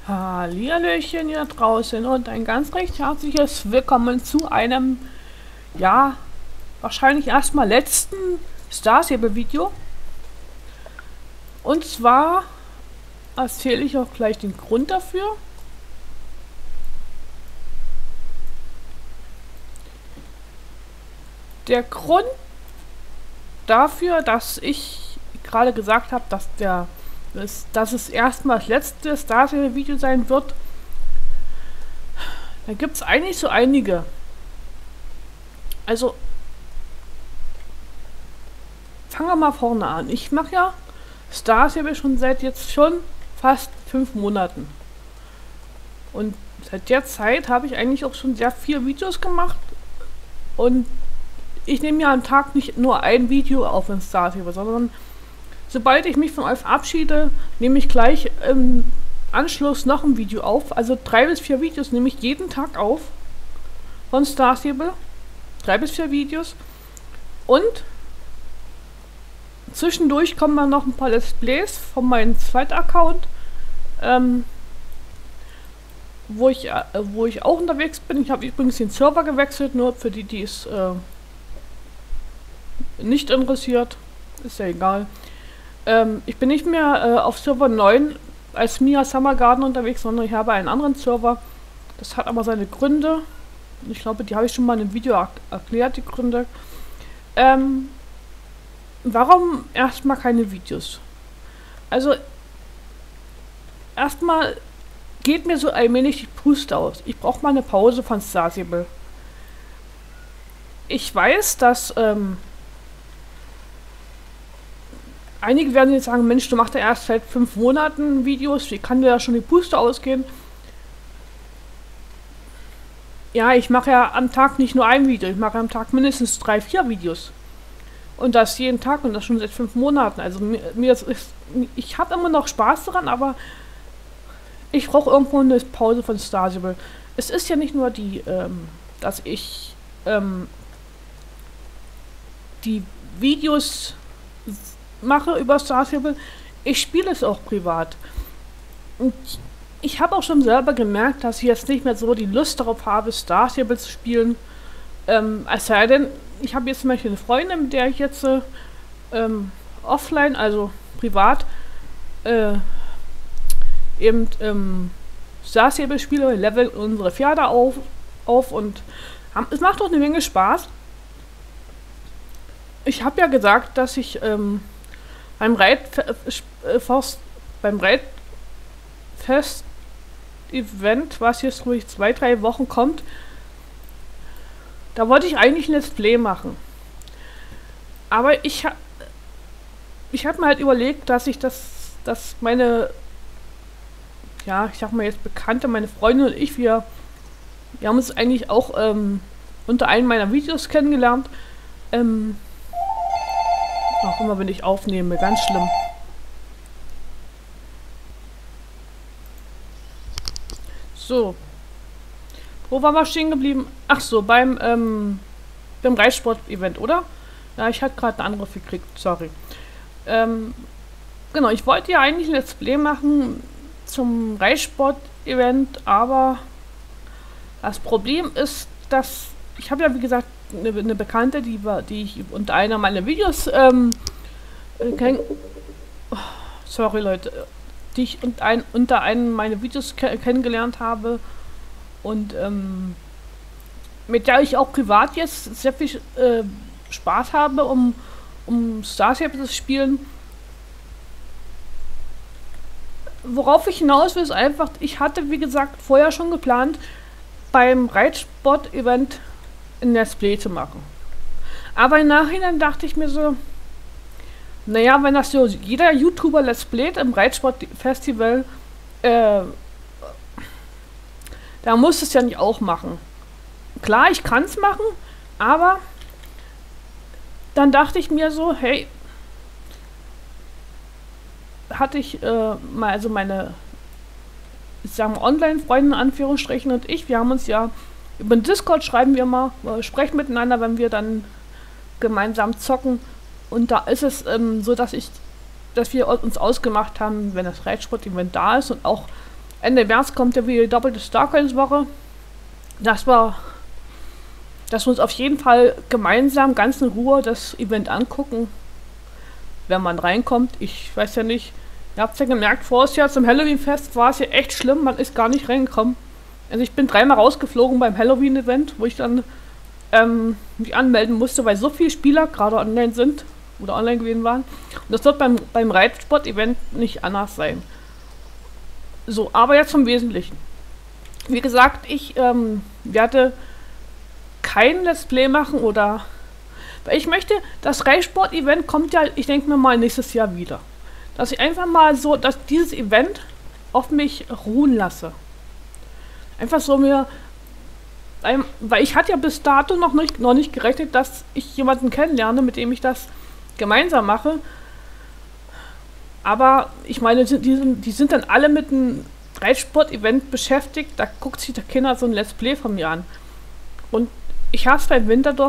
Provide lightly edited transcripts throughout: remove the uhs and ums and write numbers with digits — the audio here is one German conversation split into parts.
Hallihallöchen hier draußen und ein ganz recht herzliches Willkommen zu einem, ja, wahrscheinlich erstmal letzten Star Stable Video. Und zwar erzähle ich auch gleich den Grund dafür. Der Grund dafür, dass ich gerade gesagt habe, dass es erstmal das letzte Star Stable Video sein wird, da gibt es eigentlich so einige. Also, fangen wir mal vorne an. Ich mache ja Star Stable schon seit jetzt schon fast 5 Monaten. Und seit der Zeit habe ich eigentlich auch schon sehr viele Videos gemacht. Und ich nehme ja am Tag nicht nur ein Video auf in Star Stable, sondern sobald ich mich von euch verabschiede, nehme ich gleich im Anschluss noch ein Video auf. Also 3 bis 4 Videos nehme ich jeden Tag auf von Star Stable. 3 bis 4 Videos. Und zwischendurch kommen dann noch ein paar Let's Plays von meinem zweiten Account, wo ich auch unterwegs bin. Ich habe übrigens den Server gewechselt, nur für die, die es nicht interessiert. Ist ja egal. Ich bin nicht mehr auf Server 9 als Mia Summer Garden unterwegs, sondern ich habe einen anderen Server. Das hat aber seine Gründe. Ich glaube, die habe ich schon mal in einem Video erklärt, die Gründe. Warum erstmal keine Videos? Also, erstmal geht mir so allmählich die Puste aus. Ich brauche mal eine Pause von Star Stable. Ich weiß, dass einige werden jetzt sagen, Mensch, du machst ja erst seit 5 Monaten Videos, wie kann dir da schon die Puste ausgehen? Ja, ich mache ja am Tag nicht nur ein Video, ich mache am Tag mindestens 3, 4 Videos. Und das jeden Tag und das schon seit 5 Monaten. Also ich habe immer noch Spaß daran, aber ich brauche irgendwo eine Pause von Star Stable. Es ist ja nicht nur dass ich die Videos mache über Star Stable, ich spiele es auch privat. Und ich habe auch schon selber gemerkt, dass ich jetzt nicht mehr so die Lust darauf habe, Star Stable zu spielen. Es sei denn, ich habe jetzt zum Beispiel eine Freundin, mit der ich jetzt offline, also privat, eben Star Stable spiele, leveln unsere Pferde auf und es macht auch eine Menge Spaß. Ich habe ja gesagt, dass ich beim Reitfest-Event, was jetzt ruhig 2, 3 Wochen kommt, da wollte ich eigentlich ein Let's Play machen. Aber ich habe mir halt überlegt, dass meine, ja, ich sag mal jetzt Bekannte, meine Freundin und ich, wir haben uns eigentlich auch unter einem meiner Videos kennengelernt. Auch immer, wenn ich aufnehme, ganz schlimm. So. Wo waren wir stehen geblieben? Ach so, beim Reitsport-Event, oder? Ja, ich hatte gerade einen Anruf gekriegt, sorry. Genau, ich wollte ja eigentlich ein Let's Play machen zum Reitsport-Event, aber das Problem ist, dass ich habe ja, wie gesagt, eine Bekannte, die ich unter einer meiner Videos sorry Leute, die ich unter einem meiner Videos kennengelernt habe und mit der ich auch privat jetzt sehr viel Spaß habe, um Star Stable zu spielen. Worauf ich hinaus will, ist einfach, ich hatte, wie gesagt, vorher schon geplant, beim Reitsport-Event ein Let's Play zu machen. Aber im Nachhinein dachte ich mir so, naja, wenn das so jeder YouTuber Let's Playt im Reitsport-Festival, da muss es ja nicht auch machen. Klar, ich kann es machen, aber dann dachte ich mir so, hey, hatte ich mal, also meine, ich sage mal, Online-Freunde in Anführungsstrichen und ich, wir haben uns ja über den Discord schreiben wir mal, sprechen miteinander, wenn wir dann gemeinsam zocken. Und da ist es so, dass wir uns ausgemacht haben, wenn das Reitsport-Event da ist und auch Ende März kommt ja wieder die doppelte Starcoins-Woche. Dass wir uns auf jeden Fall gemeinsam ganz in Ruhe das Event angucken, wenn man reinkommt. Ich weiß ja nicht, ihr habt es ja gemerkt, vorher Jahr zum Halloween-Fest war es ja echt schlimm, man ist gar nicht reingekommen. Also ich bin 3-mal rausgeflogen beim Halloween-Event, wo ich dann mich anmelden musste, weil so viele Spieler gerade online sind oder online gewesen waren. Und das wird beim Reitsport-Event nicht anders sein. So, aber jetzt zum Wesentlichen. Wie gesagt, ich werde kein Let's Play machen oder... Weil ich möchte, das Reitsport-Event kommt ja, ich denke mir mal, nächstes Jahr wieder. Dass ich einfach mal so, dass dieses Event auf mich ruhen lasse. Einfach so mir... Weil ich hatte ja bis dato noch nicht gerechnet, dass ich jemanden kennenlerne, mit dem ich das gemeinsam mache. Aber ich meine, die sind dann alle mit einem Reitsport-Event beschäftigt. Da guckt sich der Kinder so ein Let's Play von mir an. Und ich habe es beim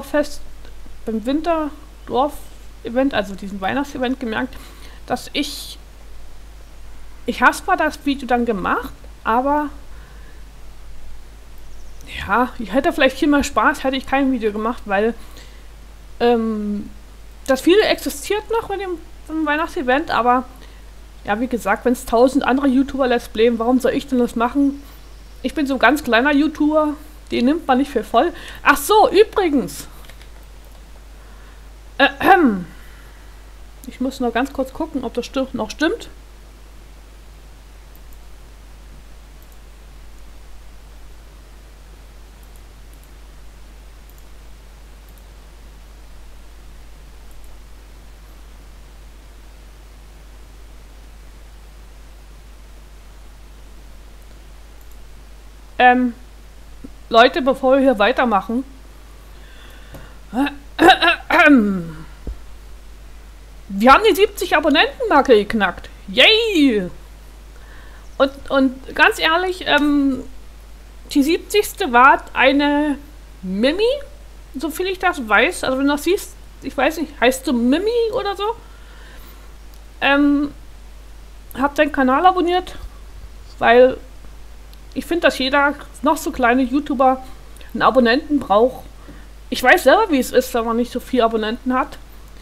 Winterdorf-Event, also diesem Weihnachtsevent, gemerkt, dass ich habe zwar das Video dann gemacht, aber ja, ich hätte vielleicht viel mehr Spaß, hätte ich kein Video gemacht, weil das Video existiert noch mit dem Weihnachtsevent, aber ja, wie gesagt, wenn es 1000 andere YouTuber Let's Playen, warum soll ich denn das machen? Ich bin so ein ganz kleiner YouTuber, den nimmt man nicht für voll. Ach so, übrigens. Ich muss noch ganz kurz gucken, ob das noch stimmt. Leute, bevor wir hier weitermachen. Wir haben die 70 Abonnenten-Marke geknackt. Yay! Und ganz ehrlich, die 70. war eine Mimi, so viel ich das weiß. Also wenn du das siehst, ich weiß nicht, heißt du Mimi oder so? Hab deinen Kanal abonniert, weil ich finde, dass jeder noch so kleine YouTuber einen Abonnenten braucht. Ich weiß selber, wie es ist, wenn man nicht so viele Abonnenten hat.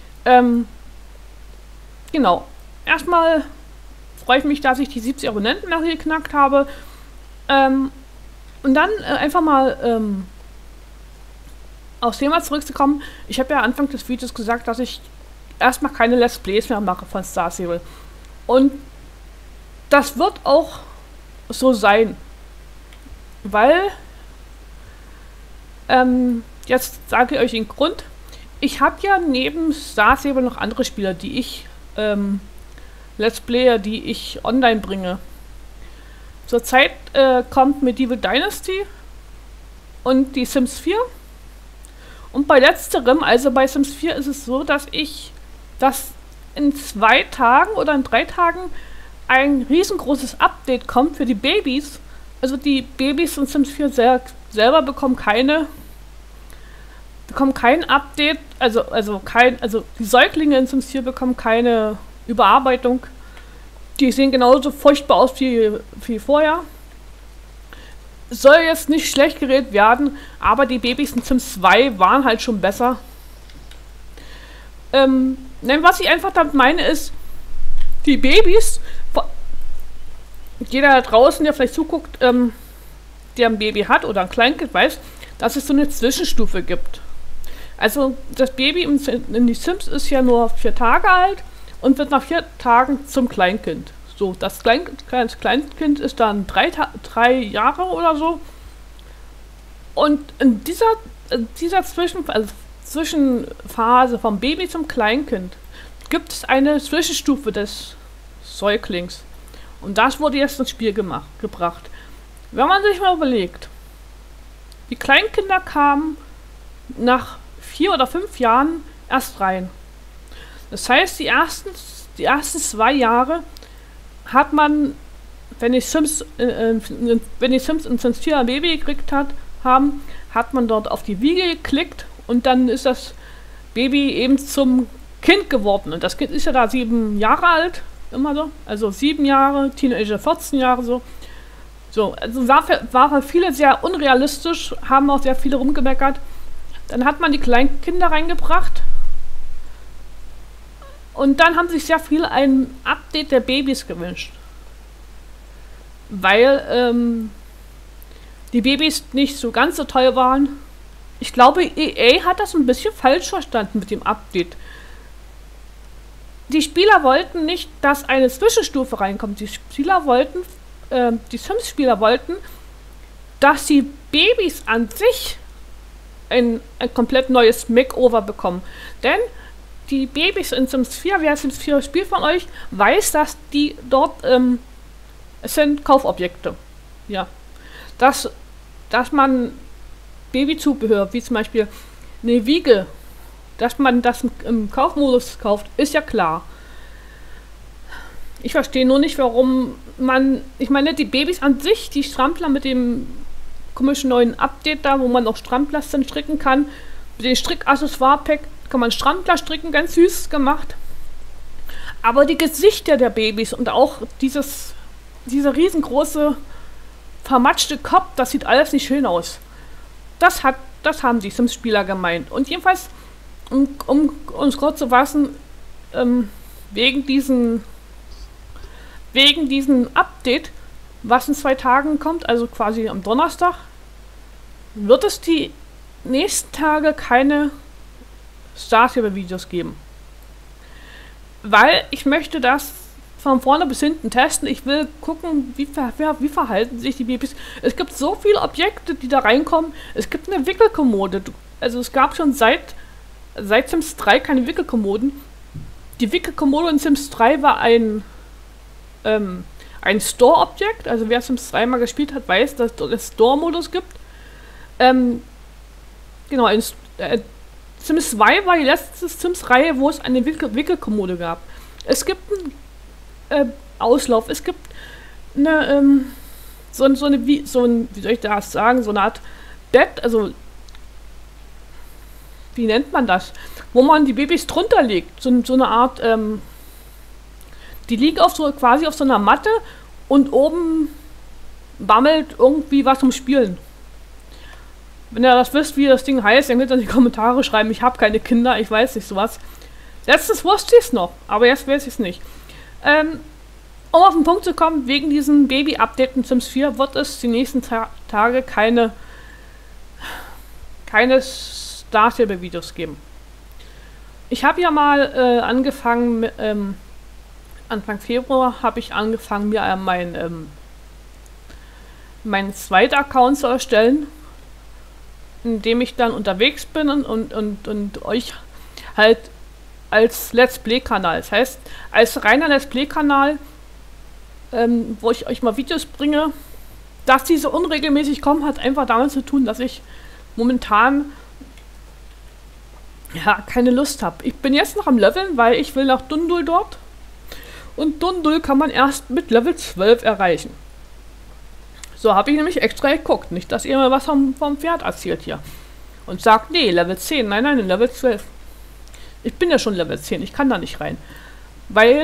Genau. Erstmal freue ich mich, dass ich die 70 Abonnenten geknackt habe. Und dann einfach mal aufs Thema zurückzukommen. Ich habe ja Anfang des Videos gesagt, dass ich erstmal keine Let's Plays mehr mache von Star Stable. Und das wird auch so sein. Weil, jetzt sage ich euch den Grund, ich habe ja neben Star Stable noch andere Spieler, die ich, Let's Player, die ich online bringe. Zurzeit kommt Medieval Dynasty und die Sims 4. Und bei letzterem, also bei Sims 4, ist es so, dass in 2 Tagen oder in 3 Tagen ein riesengroßes Update kommt für die Babys. Also die Babys in Sims 4 selber bekommen kein Update, also die Säuglinge in Sims 4 bekommen keine Überarbeitung. Die sehen genauso furchtbar aus wie vorher. Soll jetzt nicht schlecht geredet werden, aber die Babys in Sims 2 waren halt schon besser. Was ich einfach damit meine ist, die Babys, jeder da draußen, der vielleicht zuguckt, der ein Baby hat oder ein Kleinkind, weiß, dass es so eine Zwischenstufe gibt. Also das Baby in die Sims ist ja nur 4 Tage alt und wird nach 4 Tagen zum Kleinkind. So, das Kleinkind ist dann 3 Jahre oder so. Und in dieser Zwischenphase vom Baby zum Kleinkind gibt es eine Zwischenstufe des Säuglings. Und das wurde jetzt ins Spiel gebracht. Wenn man sich mal überlegt, die Kleinkinder kamen nach 4 oder 5 Jahren erst rein. Das heißt, die ersten 2 Jahre hat man, wenn die Sims in Sims 4 ein Baby gekriegt haben, hat man dort auf die Wiege geklickt und dann ist das Baby eben zum Kind geworden. Und das Kind ist ja da 7 Jahre alt, immer so. Also 7 Jahre, Teenager 14 Jahre so. So, also war für viele sehr unrealistisch, haben auch sehr viele rumgemeckert. Dann hat man die kleinen Kinder reingebracht und dann haben sich sehr viele ein Update der Babys gewünscht. Weil die Babys nicht so ganz so toll waren. Ich glaube, EA hat das ein bisschen falsch verstanden mit dem Update. Die Spieler wollten nicht, dass eine Zwischenstufe reinkommt. Die Sims-Spieler wollten, dass die Babys an sich ein komplett neues Makeover bekommen. Denn die Babys in Sims 4, wer Sims 4 spielt von euch, weiß, dass die dort, es sind Kaufobjekte. Ja. Dass man Babyzubehör, wie zum Beispiel eine Wiege, dass man das im Kaufmodus kauft, ist ja klar. Ich verstehe nur nicht, warum ich meine, die Babys an sich, die Strampler mit dem komischen neuen Update da, wo man auch Strampler dann stricken kann, mit dem Strick-Accessoire-Pack kann man Strampler stricken, ganz süß gemacht. Aber die Gesichter der Babys und auch dieser riesengroße vermatschte Kopf, das sieht alles nicht schön aus. Das haben die Sims-Spieler gemeint. Und jedenfalls, um uns kurz zu fassen, wegen diesem Update, was in 2 Tagen kommt, also quasi am Donnerstag, wird es die nächsten Tage keine Starship-Videos geben. Weil ich möchte das von vorne bis hinten testen. Ich will gucken, wie verhalten sich die Babys. Es gibt so viele Objekte, die da reinkommen. Es gibt eine Wickelkommode. Also es gab schon seit Sims 3 keine Wickelkommoden. Die Wickelkommode in Sims 3 war ein Store-Objekt. Also wer Sims 3 mal gespielt hat, weiß, dass es dort einen Store-Modus gibt. Genau, Sims 2 war die letzte Sims-Reihe, wo es eine Wickelkommode gab. Es gibt einen Auslauf, es gibt eine, wie soll ich das sagen, so eine Art Bett, also wie nennt man das? Wo man die Babys drunter legt. So eine Art, die liegen quasi auf so einer Matte und oben bammelt irgendwie was zum Spielen. Wenn ihr das wisst, wie das Ding heißt, dann könnt ihr in die Kommentare schreiben. Ich habe keine Kinder, ich weiß nicht sowas. Letztens wusste ich es noch, aber jetzt weiß ich es nicht. Um auf den Punkt zu kommen, wegen diesem Baby-Update in Sims 4 wird es die nächsten Tage keine Starship-Videos geben. Ich habe ja mal angefangen, Anfang Februar habe ich angefangen, mir meinen zweiten Account zu erstellen, in dem ich dann unterwegs bin und euch halt als Let's Play-Kanal. Das heißt, als reiner Let's Play-Kanal, wo ich euch mal Videos bringe, dass diese unregelmäßig kommen, hat einfach damit zu tun, dass ich momentan ja keine Lust habe. Ich bin jetzt noch am Leveln, weil ich will nach Dundul dort. Und Dundul kann man erst mit Level 12 erreichen. So habe ich nämlich extra geguckt. Nicht, dass ihr mir was vom Pferd erzählt hier. Und sagt, nee, Level 10. Nein, Level 12. Ich bin ja schon Level 10. Ich kann da nicht rein. Weil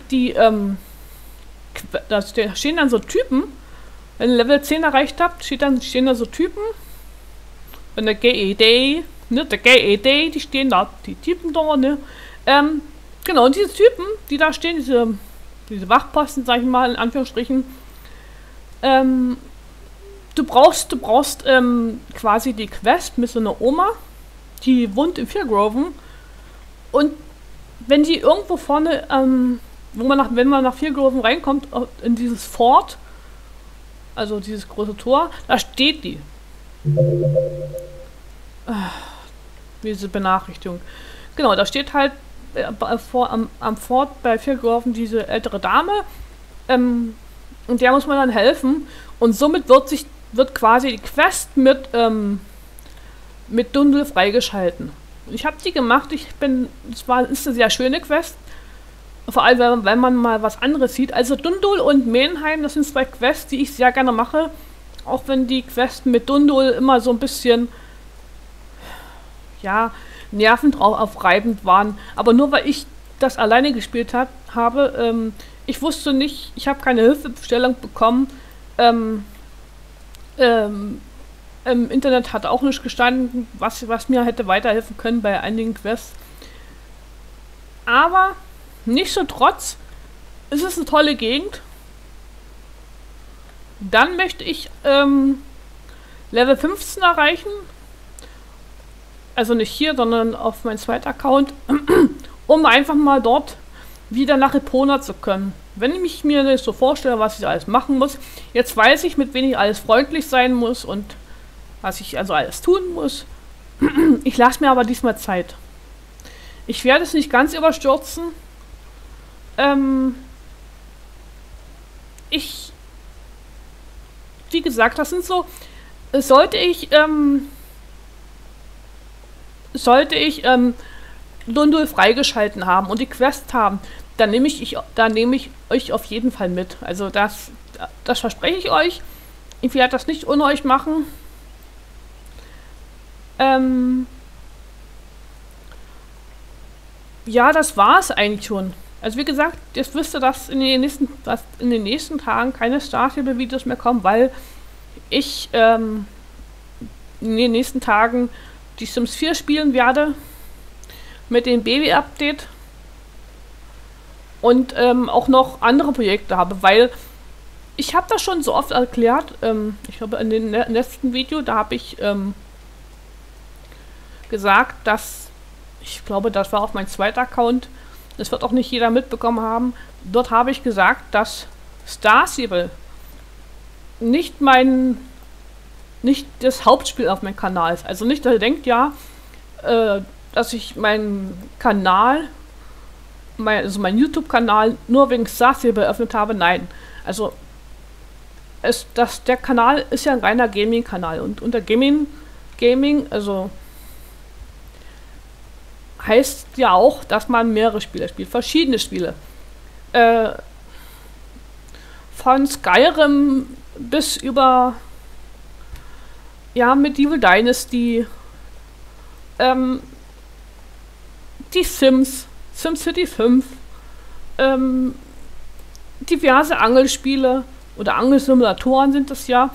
da stehen dann so Typen. Wenn ihr Level 10 erreicht habt, stehen da so Typen. Wenn der GED, ne, die stehen da, die Typen da, ne. Genau, und diese Typen, die da stehen, diese Wachposten, sag ich mal, in Anführungsstrichen, du brauchst quasi die Quest mit so einer Oma, die wohnt in Viergroven. Und wenn die irgendwo vorne, wenn man nach Viergroven reinkommt, in dieses Fort, also dieses große Tor, da steht die. Diese Benachrichtigung. Genau, da steht halt am Fort bei Viergroven diese ältere Dame, und der muss man dann helfen. Und somit wird quasi die Quest mit Dundul freigeschalten. Ich habe die gemacht, ist eine sehr schöne Quest. Vor allem, wenn man mal was anderes sieht. Also Dundul und Menheim, das sind 2 Quests, die ich sehr gerne mache. Auch wenn die Quests mit Dundul immer so ein bisschen, ja, nervend aufreibend waren. Aber nur weil ich das alleine gespielt habe, ich wusste nicht, ich habe keine Hilfestellung bekommen, Ähm, Im Internet hat auch nicht gestanden, was mir hätte weiterhelfen können bei einigen Quests. Aber nichtsdestotrotz ist es eine tolle Gegend. Dann möchte ich Level 15 erreichen. Also nicht hier, sondern auf meinem zweiten Account, um einfach mal dort wieder nach Epona zu können. Wenn ich mir das so vorstelle, was ich alles machen muss, jetzt weiß ich, mit wem ich alles freundlich sein muss und was ich also alles tun muss. Ich lasse mir aber diesmal Zeit. Ich werde es nicht ganz überstürzen. Wie gesagt, das sind so, sollte ich Lundul freigeschalten haben und die Quest haben, dann nehme ich euch auf jeden Fall mit. Also das verspreche ich euch. Ich werde das nicht ohne euch machen. Ja, das war es eigentlich schon. Also wie gesagt, jetzt wisst ihr, dass in den nächsten Tagen keine Starship-Videos mehr kommen, weil ich in den nächsten Tagen die Sims 4 spielen werde mit dem Baby-Update und auch noch andere Projekte habe, weil ich habe das schon so oft erklärt. Ich glaube, in dem letzten Video, da habe ich gesagt, dass, ich glaube, das war auf meinem zweiten Account, das wird auch nicht jeder mitbekommen haben, dort habe ich gesagt, dass Star Stable nicht das Hauptspiel auf meinem Kanal ist. Also nicht, dass ihr denkt, ja, dass ich meinen Kanal, mein YouTube-Kanal nur wegen Star Stable eröffnet habe. Nein. Also der Kanal ist ja ein reiner Gaming-Kanal und unter Gaming, also heißt ja auch, dass man mehrere Spiele spielt, verschiedene Spiele. Von Skyrim bis über Medieval Dynasty, die Sims, SimCity 5, diverse Angelspiele oder Angelsimulatoren sind es ja.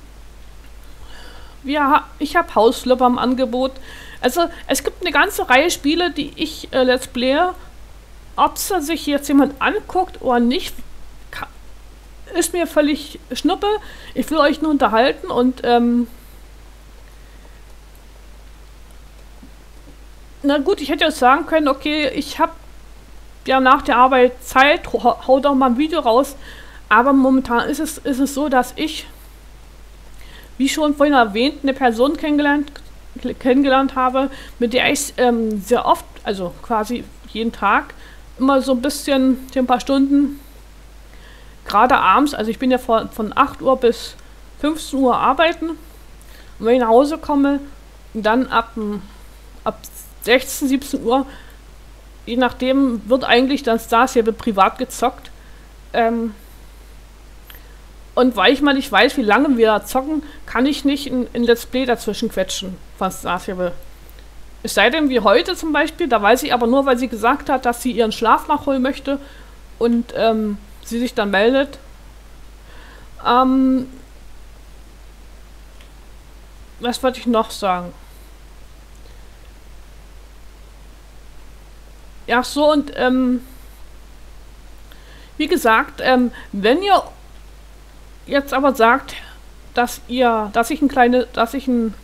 Ich habe Hausflipper im Angebot. Also es gibt eine ganze Reihe Spiele, die ich Let's Playe. Ob es sich jetzt jemand anguckt oder nicht, ist mir völlig schnuppe. Ich will euch nur unterhalten und na gut, ich hätte jetzt sagen können, okay, ich habe ja nach der Arbeit Zeit, hau doch mal ein Video raus. Aber momentan ist es so, dass ich, wie schon vorhin erwähnt, eine Person kennengelernt habe, mit der ich sehr oft, also quasi jeden Tag, immer so ein paar Stunden, gerade abends, also ich bin ja von 8 Uhr bis 15 Uhr arbeiten, und wenn ich nach Hause komme, dann ab 16, 17 Uhr, je nachdem, wird eigentlich dann Star Stable privat gezockt. Und weil ich mal nicht weiß, wie lange wir zocken, kann ich nicht in Let's Play dazwischen quetschen von Star Stable. Es sei denn wie heute zum Beispiel, da weiß ich aber nur, weil sie gesagt hat, dass sie ihren Schlaf nachholen möchte und sie sich dann meldet. Was wollte ich noch sagen? Ja, so und wie gesagt, wenn ihr jetzt aber sagt, dass ich ein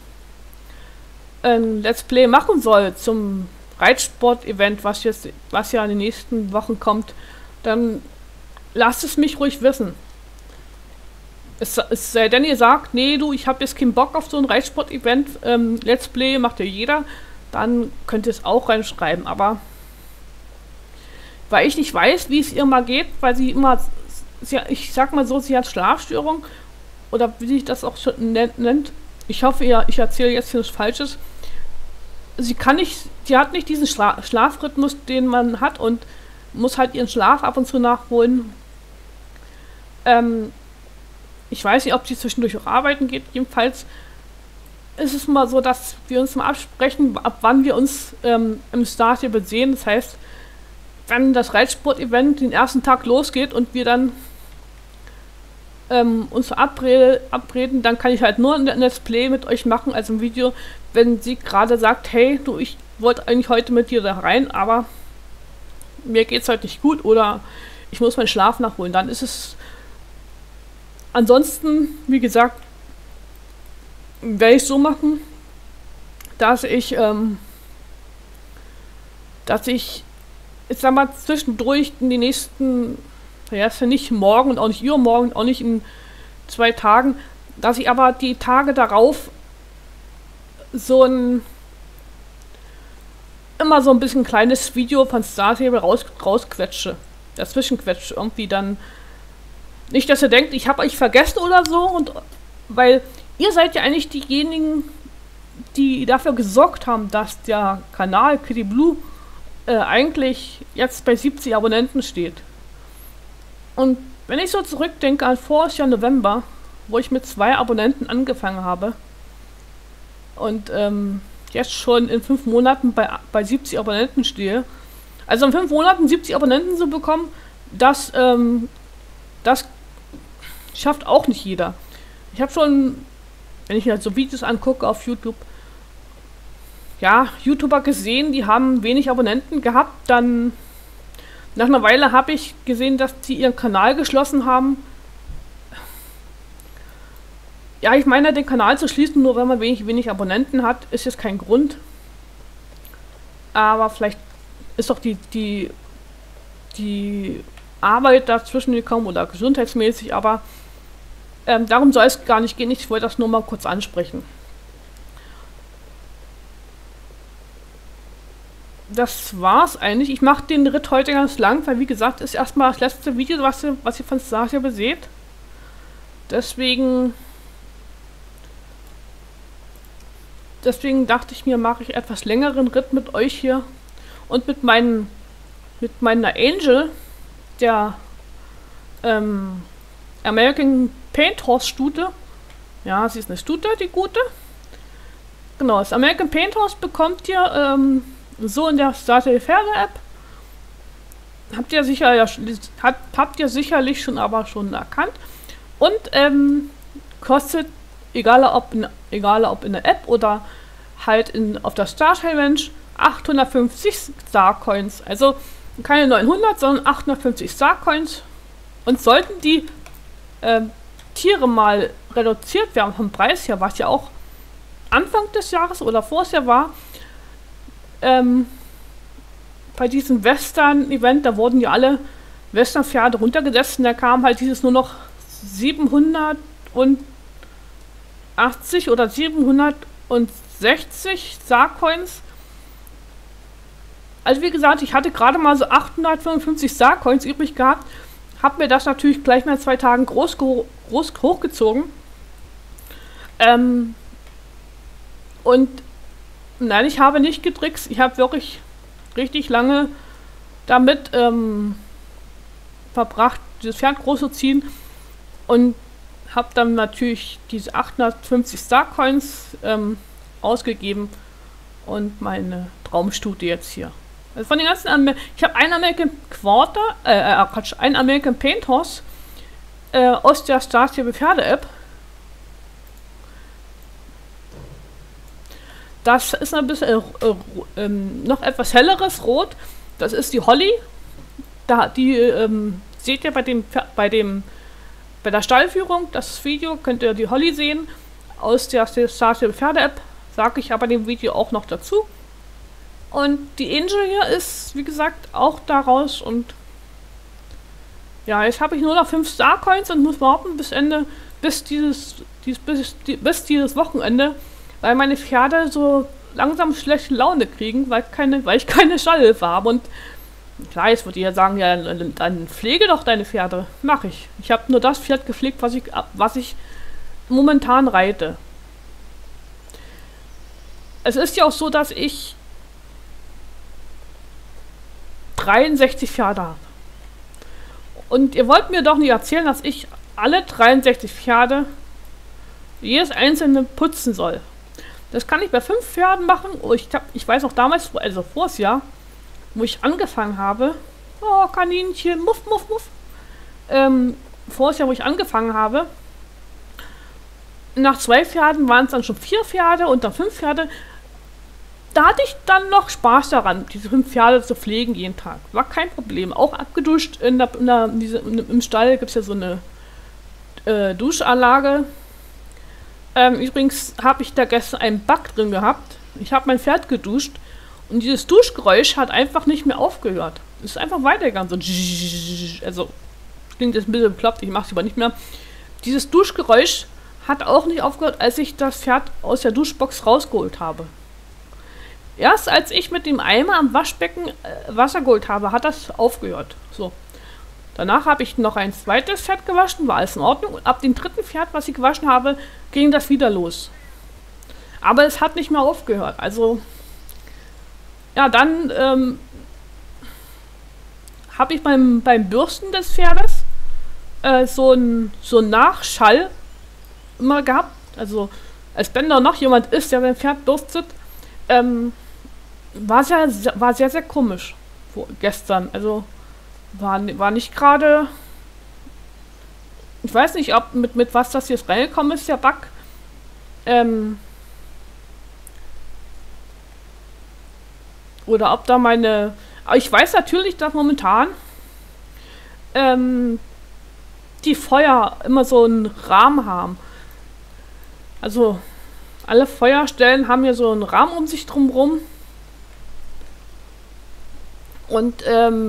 Let's Play machen soll zum Reitsport-Event, was ja in den nächsten Wochen kommt, dann lasst es mich ruhig wissen. Es sei denn, ihr sagt, nee, ich habe jetzt keinen Bock auf so ein Reitsport-Event, Let's Play macht ja jeder, dann könnt ihr es auch reinschreiben, aber weil ich nicht weiß, wie es ihr mal geht, weil ich sag mal so, sie hat Schlafstörung oder wie sich das auch schon nennt. Ich hoffe, ich erzähle jetzt hier nichts Falsches. Sie hat nicht diesen Schlafrhythmus, den man hat und muss halt ihren Schlaf ab und zu nachholen. Ich weiß nicht, ob sie zwischendurch auch arbeiten geht. Jedenfalls ist es mal so, dass wir uns mal absprechen, ab wann wir uns im Star Stable sehen. Das heißt, wenn das Reitsport-Event den ersten Tag losgeht und wir dann uns verabreden, dann kann ich halt nur ein Let's Play mit euch machen, also ein Video, wenn sie gerade sagt, hey, du, ich wollte eigentlich heute mit dir da rein, aber mir geht's heute nicht gut oder ich muss meinen Schlaf nachholen, dann ist es ansonsten, wie gesagt, werde ich so machen, dass ich sag mal, zwischendurch in die nächsten, ja, ist ja nicht morgen und auch nicht übermorgen, auch nicht in 2 Tagen, dass ich aber die Tage darauf immer so ein bisschen kleines Video von Star Stable rausquetsche, dazwischen quetsche, irgendwie dann, nicht, dass ihr denkt, ich habe euch vergessen oder so, und weil ihr seid ja eigentlich diejenigen, die dafür gesorgt haben, dass der Kanal Kitty Blue eigentlich jetzt bei 70 Abonnenten steht. Und wenn ich so zurückdenke an voriges Jahr November, wo ich mit 2 Abonnenten angefangen habe und jetzt schon in 5 Monaten bei 70 Abonnenten stehe, also in 5 Monaten 70 Abonnenten zu bekommen, das schafft auch nicht jeder. Ich habe schon, wenn ich mir halt so Videos angucke auf YouTube, ja, YouTuber gesehen, die haben wenig Abonnenten gehabt, dann nach einer Weile habe ich gesehen, dass sie ihren Kanal geschlossen haben. Ja, ich meine, den Kanal zu schließen, nur wenn man wenig Abonnenten hat, ist jetzt kein Grund. Aber vielleicht ist doch die Arbeit dazwischen gekommen oder gesundheitsmäßig, aber darum soll es gar nicht gehen. Ich wollte das nur mal kurz ansprechen. Das war's eigentlich. Ich mache den Ritt heute ganz lang, weil wie gesagt, ist erstmal das letzte Video, was ihr von Star Stable seht. Deswegen dachte ich mir, mache ich etwas längeren Ritt mit euch hier und mit meiner Angel, der American Paint Horse Stute. Ja, sie ist eine Stute, die gute. Genau, das American Paint Horse bekommt ihr so in der Star Stable Pferde App. Habt ihr sicherlich schon erkannt. Und kostet, egal ob in der App oder halt auf der Star Challenge, 850 Star Coins. Also keine 900, sondern 850 Star Coins. Und sollten die Tiere mal reduziert werden vom Preis her, was ja auch Anfang des Jahres oder vorher Jahr war, bei diesem Western-Event, da wurden ja alle Western-Pferde runtergesetzt und da kam halt dieses nur noch 780 oder 760 Star-Coins. Also wie gesagt, ich hatte gerade mal so 855 Star-Coins übrig gehabt, habe mir das natürlich gleich nach 2 Tagen groß hochgezogen. Und nein, ich habe nicht getrickst. Ich habe wirklich richtig lange damit verbracht, dieses Pferd groß zu ziehen. Und habe dann natürlich diese 850 Star-Coins ausgegeben. Und meine Traumstute jetzt hier. Also von den ganzen ich habe einen American einen American Paint Horse aus der Star Stable Pferde App. Das ist ein bisschen noch etwas helleres Rot. Das ist die Holly. Seht ihr bei der Stallführung, das Video, könnt ihr die Holly sehen aus der Star Stable Pferde App. Sage ich aber dem Video auch noch dazu. Und die Angel hier ist, wie gesagt, auch daraus. Und ja, jetzt habe ich nur noch 5 Star Coins und muss warten bis dieses Wochenende, weil meine Pferde so langsam schlechte Laune kriegen, weil ich keine Stallhilfe habe. Und klar, jetzt würde ihr sagen, ja, dann pflege doch deine Pferde. Mache ich. Ich habe nur das Pferd gepflegt, was ich momentan reite. Es ist ja auch so, dass ich 63 Pferde habe. Und ihr wollt mir doch nicht erzählen, dass ich alle 63 Pferde jedes einzelne putzen soll. Das kann ich bei 5 Pferden machen. Ich weiß auch damals, also vors Jahr, wo ich angefangen habe, oh, Kaninchen, muff, muff, muff, voriges Jahr, wo ich angefangen habe, nach 2 Pferden waren es dann schon 4 Pferde und dann 5 Pferde. Da hatte ich dann noch Spaß daran, diese 5 Pferde zu pflegen jeden Tag. War kein Problem. Auch abgeduscht im Stall gibt es ja so eine Duschanlage. Übrigens habe ich da gestern einen Bug drin gehabt. Ich habe mein Pferd geduscht und dieses Duschgeräusch hat einfach nicht mehr aufgehört. Es ist einfach weitergegangen. So, also, klingt jetzt ein bisschen bekloppt, ich mache es aber nicht mehr. Dieses Duschgeräusch hat auch nicht aufgehört, als ich das Pferd aus der Duschbox rausgeholt habe. Erst als ich mit dem Eimer am Waschbecken Wasser geholt habe, hat das aufgehört. So. Danach habe ich noch ein zweites Pferd gewaschen, war alles in Ordnung. Und ab dem 3. Pferd, was ich gewaschen habe, ging das wieder los. Aber es hat nicht mehr aufgehört. Also, ja, dann habe ich beim Bürsten des Pferdes so ein Nachschall immer gehabt. Also, als wenn da noch jemand ist, der sein Pferd bürstet, war sehr, sehr komisch gestern. Also, war nicht gerade. Ich weiß nicht, ob mit was das jetzt reingekommen ist, der Bug. Oder ob da meine. Aber ich weiß natürlich, dass momentan die Feuer immer so einen Rahmen haben. Also alle Feuerstellen haben ja so einen Rahmen um sich drumherum. Und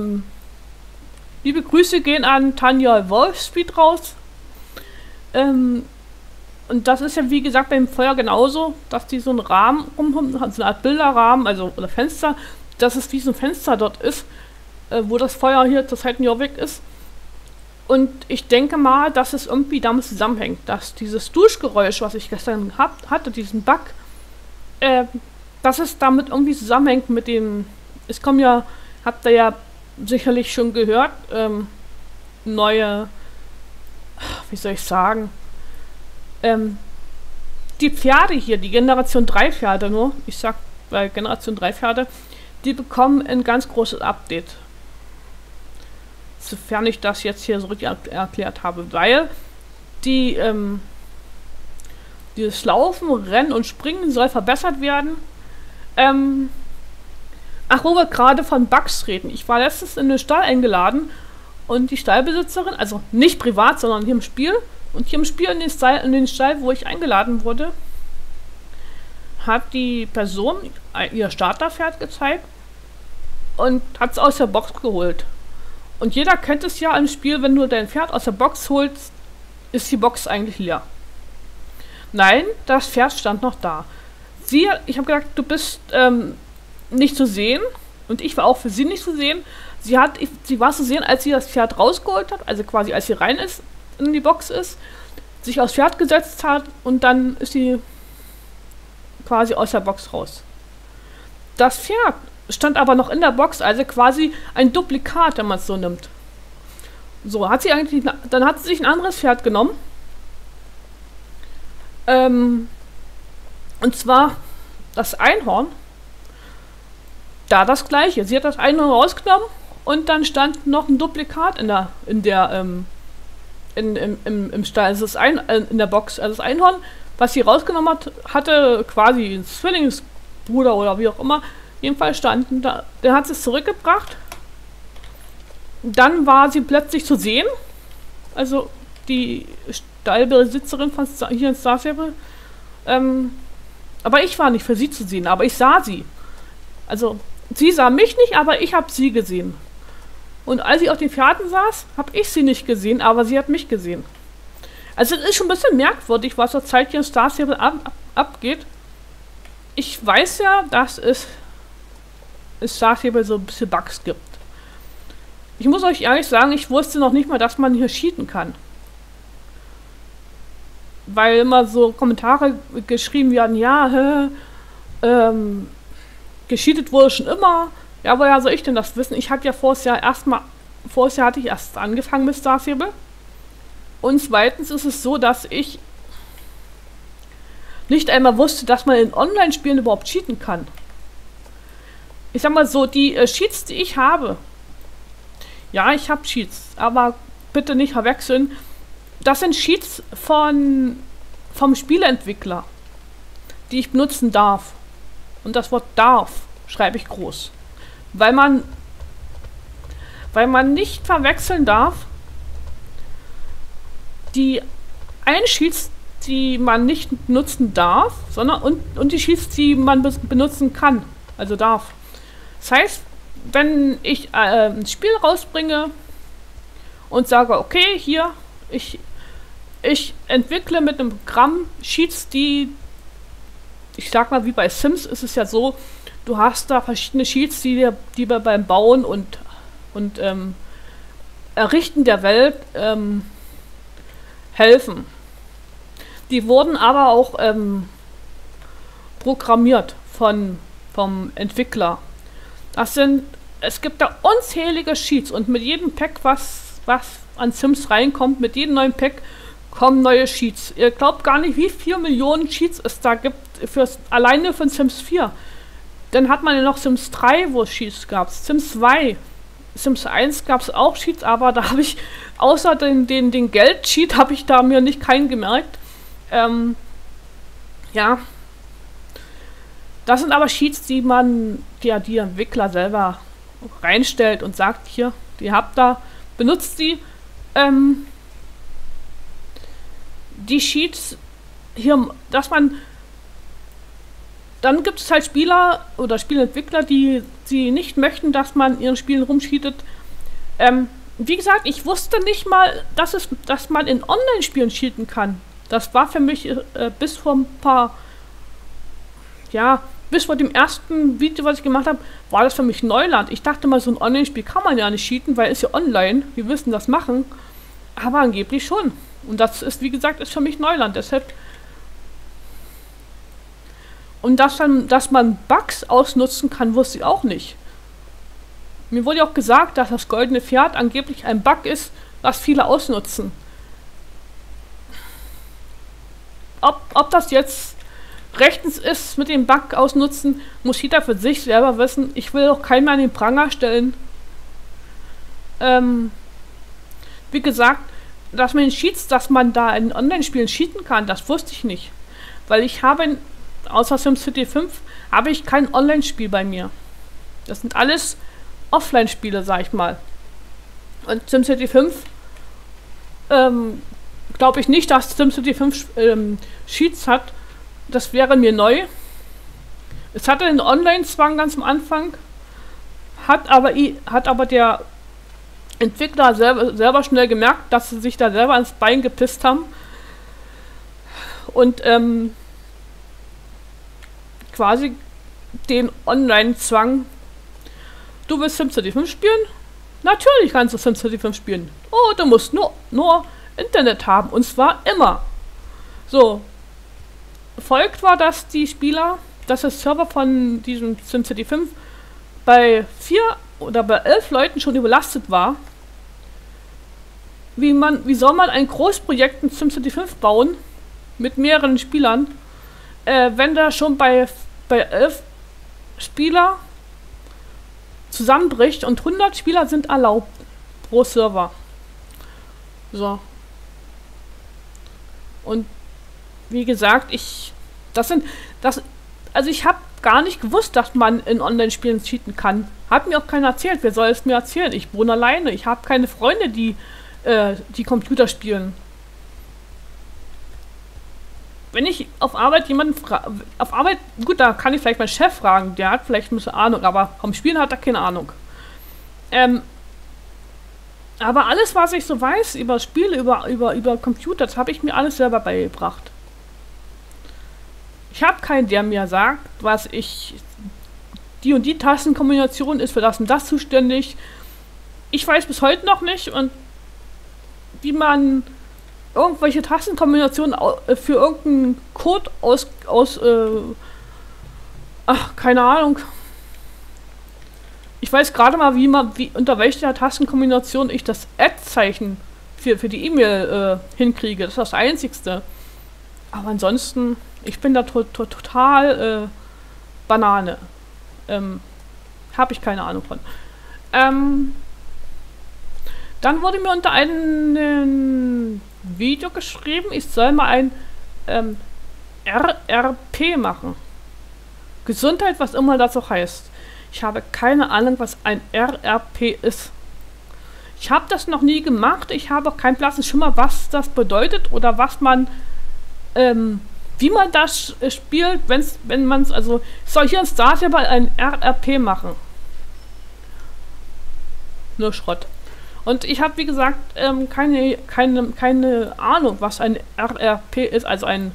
liebe Grüße gehen an Tanja Wolfspeed raus. Und das ist ja wie gesagt beim Feuer genauso, dass die so einen Rahmen so eine Art Bilderrahmen, also oder Fenster, dass es wie so ein Fenster dort ist, wo das Feuer hier zur Zeit ja weg ist. Und ich denke mal, dass es irgendwie damit zusammenhängt, dass dieses Duschgeräusch, was ich gestern hatte, diesen Bug, dass es damit irgendwie zusammenhängt mit dem, es kommen ja, habt ihr ja sicherlich schon gehört, neue, wie soll ich sagen, die Pferde hier, die Generation 3 Pferde nur, ich sag bei Generation 3 Pferde, die bekommen ein ganz großes Update. Sofern ich das jetzt hier so richtig erklärt habe, weil dieses Laufen, Rennen und Springen soll verbessert werden. Ach, wo wir gerade von Bugs reden. Ich war letztens in den Stall eingeladen und die Stallbesitzerin, also nicht privat, sondern hier im Spiel, und hier im Spiel in den Stall, wo ich eingeladen wurde, hat die Person ihr Starterpferd gezeigt und hat es aus der Box geholt. Und jeder kennt es ja im Spiel, wenn du dein Pferd aus der Box holst, ist die Box eigentlich leer. Nein, das Pferd stand noch da. Ich habe gesagt, du bist nicht zu sehen und ich war auch für sie nicht zu sehen. Sie war zu sehen, als sie das Pferd rausgeholt hat, also quasi als sie rein ist, in die Box ist, sich aufs Pferd gesetzt hat und dann ist sie quasi aus der Box raus. Das Pferd stand aber noch in der Box, also quasi ein Duplikat, wenn man es so nimmt. So, dann hat sie sich ein anderes Pferd genommen. Und zwar das Einhorn. Da das gleiche. Sie hat das Einhorn rausgenommen und dann stand noch ein Duplikat im Stall. Also in der Box. Also das Einhorn, was sie rausgenommen hat, hatte quasi einen Zwillingsbruder oder wie auch immer. Jedenfalls standen da. Dann hat sie es zurückgebracht. Dann war sie plötzlich zu sehen. Also die Stallbesitzerin von hier in Star Stable. Aber ich war nicht für sie zu sehen, aber ich sah sie. Also sie sah mich nicht, aber ich habe sie gesehen. Und als ich auf den Pferden saß, habe ich sie nicht gesehen, aber sie hat mich gesehen. Also es ist schon ein bisschen merkwürdig, was zur Zeit hier in Star Stable abgeht. Ich weiß ja, dass es in Star Stable so ein bisschen Bugs gibt. Ich muss euch ehrlich sagen, ich wusste noch nicht mal, dass man hier cheaten kann. Weil immer so Kommentare geschrieben werden, ja, gecheatet wurde schon immer. Ja, woher soll ich denn das wissen? Ich hatte ja voriges Jahr hatte ich erst angefangen mit Star Stable. Und zweitens ist es so, dass ich nicht einmal wusste, dass man in Online-Spielen überhaupt cheaten kann. Ich sag mal so, die Cheats, die ich habe, ja, ich habe Cheats, aber bitte nicht verwechseln. Das sind Sheets vom Spieleentwickler, die ich benutzen darf. Und das Wort darf schreibe ich groß. Weil man nicht verwechseln darf, die einen Sheets, die man nicht benutzen darf, sondern und die Sheets, die man benutzen kann, also darf. Das heißt, wenn ich ein Spiel rausbringe und sage, okay, hier, ich entwickle mit einem Programm Sheets, die, ich sag mal, wie bei Sims ist es ja so, du hast da verschiedene Sheets, die dir beim Bauen und Errichten der Welt helfen. Die wurden aber auch programmiert vom Entwickler. Es gibt da unzählige Sheets und mit jedem Pack, was an Sims reinkommt, mit jedem neuen Pack kommen neue Sheets. Ihr glaubt gar nicht, wie 4 Millionen Sheets es da gibt, alleine von Sims 4. Dann hat man ja noch Sims 3, wo es Sheets gab, Sims 2, Sims 1 gab es auch Sheets, aber da habe ich, außer den Geld-Cheat, habe ich da mir nicht keinen gemerkt. Ja. Das sind aber Sheets, die die Entwickler selber reinstellt und sagt, hier, die habt da, benutzt die. Die Sheets hier, dann gibt es halt Spieler oder Spielentwickler, die nicht möchten, dass man in ihren Spielen rumcheatet. Wie gesagt, ich wusste nicht mal, dass man in Online-Spielen cheaten kann. Das war für mich bis vor dem ersten Video, was ich gemacht habe, war das für mich Neuland. Ich dachte mal, so ein Online-Spiel kann man ja nicht cheaten, weil es ja online, wir wissen das machen, aber angeblich schon. Und das ist, wie gesagt, ist für mich Neuland, deshalb. Und dass man Bugs ausnutzen kann, wusste ich auch nicht. Mir wurde ja auch gesagt, dass das goldene Pferd angeblich ein Bug ist, was viele ausnutzen. Ob das jetzt rechtens ist mit dem Bug ausnutzen, muss jeder für sich selber wissen. Ich will auch keinen mehr an den Pranger stellen. Wie gesagt, dass man da in Online-Spielen cheaten kann, das wusste ich nicht. Weil ich habe, außer SimCity 5, habe ich kein Online-Spiel bei mir. Das sind alles Offline-Spiele, sag ich mal. Und SimCity 5, glaube ich nicht, dass SimCity 5 Cheats hat. Das wäre mir neu. Es hatte einen Online-Zwang ganz am Anfang, hat aber der Entwickler selber schnell gemerkt, dass sie sich da selber ans Bein gepisst haben. Und quasi den Online-Zwang. Du willst SimCity 5 spielen? Natürlich kannst du SimCity 5 spielen. Oh, du musst nur Internet haben. Und zwar immer. So. Folgt war, dass dass der Server von diesem SimCity 5 bei 4 oder bei 11 Leuten schon überlastet war. Wie soll man ein Großprojekt in SimCity 5 bauen mit mehreren Spielern, wenn da schon bei 11 Spieler zusammenbricht und 100 Spieler sind erlaubt pro Server. So. Und wie gesagt, ich habe gar nicht gewusst, dass man in Online-Spielen cheaten kann. Hat mir auch keiner erzählt. Wer soll es mir erzählen? Ich wohne alleine. Ich habe keine Freunde, die Computer spielen. Wenn ich auf Arbeit gut, da kann ich vielleicht meinen Chef fragen, der hat vielleicht ein bisschen Ahnung, aber vom Spielen hat er keine Ahnung. Aber alles, was ich so weiß über Spiele, über Computer, das habe ich mir alles selber beigebracht. Ich habe keinen, der mir sagt, die und die Tastenkombination ist für das und das zuständig. Ich weiß bis heute noch nicht, und wie man irgendwelche Tastenkombinationen für irgendeinen Code keine Ahnung. Ich weiß gerade mal, unter welcher Tastenkombination ich das Ad-Zeichen für die E-Mail hinkriege. Das ist das Einzigste. Aber ansonsten, ich bin da total Banane. Habe ich keine Ahnung von. Dann wurde mir unter einem Video geschrieben, ich soll mal ein RRP machen. Gesundheit, was immer das auch heißt. Ich habe keine Ahnung, was ein RRP ist. Ich habe das noch nie gemacht. Ich habe auch keinen blassen Schimmer, was das bedeutet oder was man, wie man das spielt, wenn man es, also ich soll hier in Star Stable ein RRP machen. Nur Schrott. Und ich habe, wie gesagt, keine Ahnung, was ein RRP ist, also ein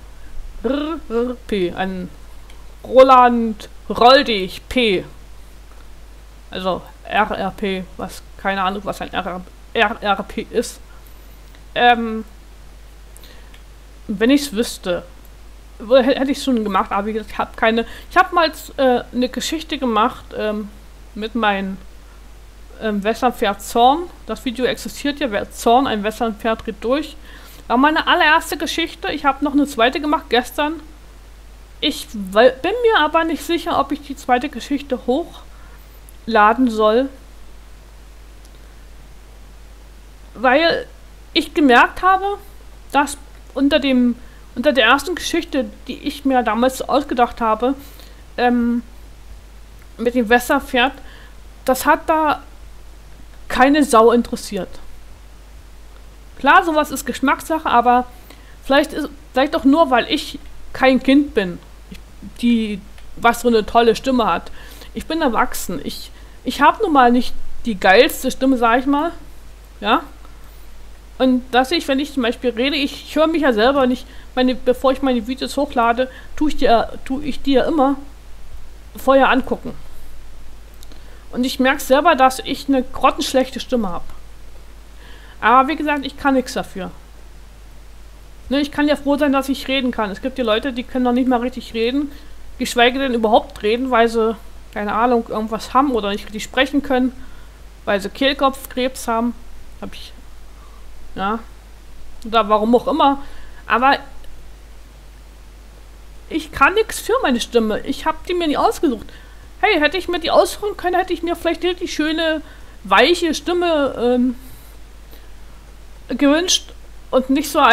RRP, ein Roland Roll dich P. Also RRP, was keine Ahnung, was ein RRP ist. Wenn ich es wüsste, hätte ich es schon gemacht, aber wie gesagt, ich habe keine. Ich habe mal eine Geschichte gemacht mit meinem Westernpferd Zorn. Das Video existiert ja, wer Zorn, ein Westernpferd dreht durch. War meine allererste Geschichte. Ich habe noch eine zweite gemacht gestern. Ich bin mir aber nicht sicher, ob ich die zweite Geschichte hochladen soll. Weil ich gemerkt habe, dass unter der ersten Geschichte, die ich mir damals ausgedacht habe, mit dem Westernpferd, das hat da keine Sau interessiert. Klar, sowas ist Geschmackssache, aber vielleicht auch nur, weil ich kein Kind bin, was so eine tolle Stimme hat. Ich bin erwachsen. Ich habe nun mal nicht die geilste Stimme, sag ich mal. Ja. Und dass wenn ich zum Beispiel rede, ich höre mich ja selber nicht, bevor ich meine Videos hochlade, tue ich die ja immer vorher angucken. Und ich merke selber, dass ich eine grottenschlechte Stimme habe. Aber wie gesagt, ich kann nichts dafür. Ne, ich kann ja froh sein, dass ich reden kann. Es gibt ja Leute, die können noch nicht mal richtig reden, geschweige denn überhaupt reden, weil sie, keine Ahnung, irgendwas haben oder nicht richtig sprechen können, weil sie Kehlkopfkrebs haben. Ja. Oder warum auch immer. Aber ich kann nichts für meine Stimme. Ich habe die mir nicht ausgesucht. Hey, hätte ich mir die aussuchen können, hätte ich mir vielleicht die schöne, weiche Stimme gewünscht und nicht so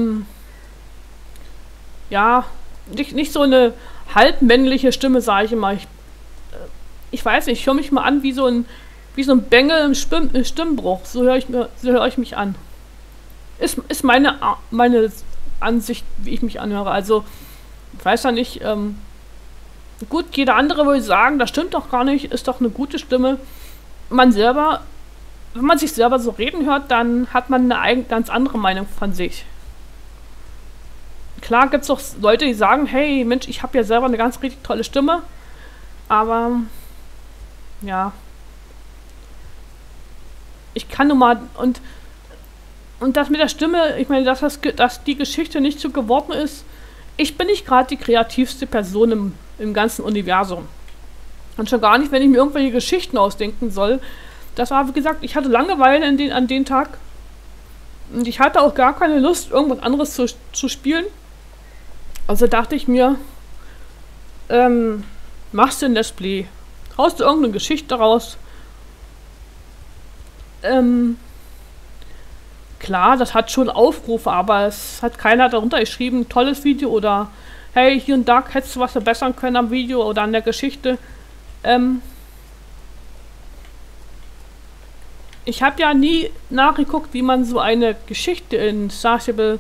nicht so eine halbmännliche Stimme, sage ich immer. Ich weiß nicht, ich höre mich mal an wie so ein Bengel im Stimmbruch. So höre ich mich an. Ist meine Ansicht, wie ich mich anhöre. Also, ich weiß ja nicht, gut, jeder andere würde sagen, das stimmt doch gar nicht, ist doch eine gute Stimme. Wenn man sich selber so reden hört, dann hat man eine ganz andere Meinung von sich. Klar gibt es auch Leute, die sagen, hey Mensch, ich habe ja selber eine ganz richtig tolle Stimme. Aber, ja. Ich kann nun mal, und das mit der Stimme, ich meine, dass die Geschichte nicht so geworden ist, ich bin nicht gerade die kreativste Person im ganzen Universum. Und schon gar nicht, wenn ich mir irgendwelche Geschichten ausdenken soll. Das war, wie gesagt, ich hatte Langeweile an den Tag. Und ich hatte auch gar keine Lust, irgendwas anderes zu spielen. Also dachte ich mir, machst du ein Let's Play. Haust du irgendeine Geschichte raus. Klar, das hat schon Aufrufe, aber es hat keiner darunter geschrieben, tolles Video oder hey, hier und da hättest du was verbessern können am Video oder an der Geschichte. Ich habe ja nie nachgeguckt, wie man so eine Geschichte in Star Stable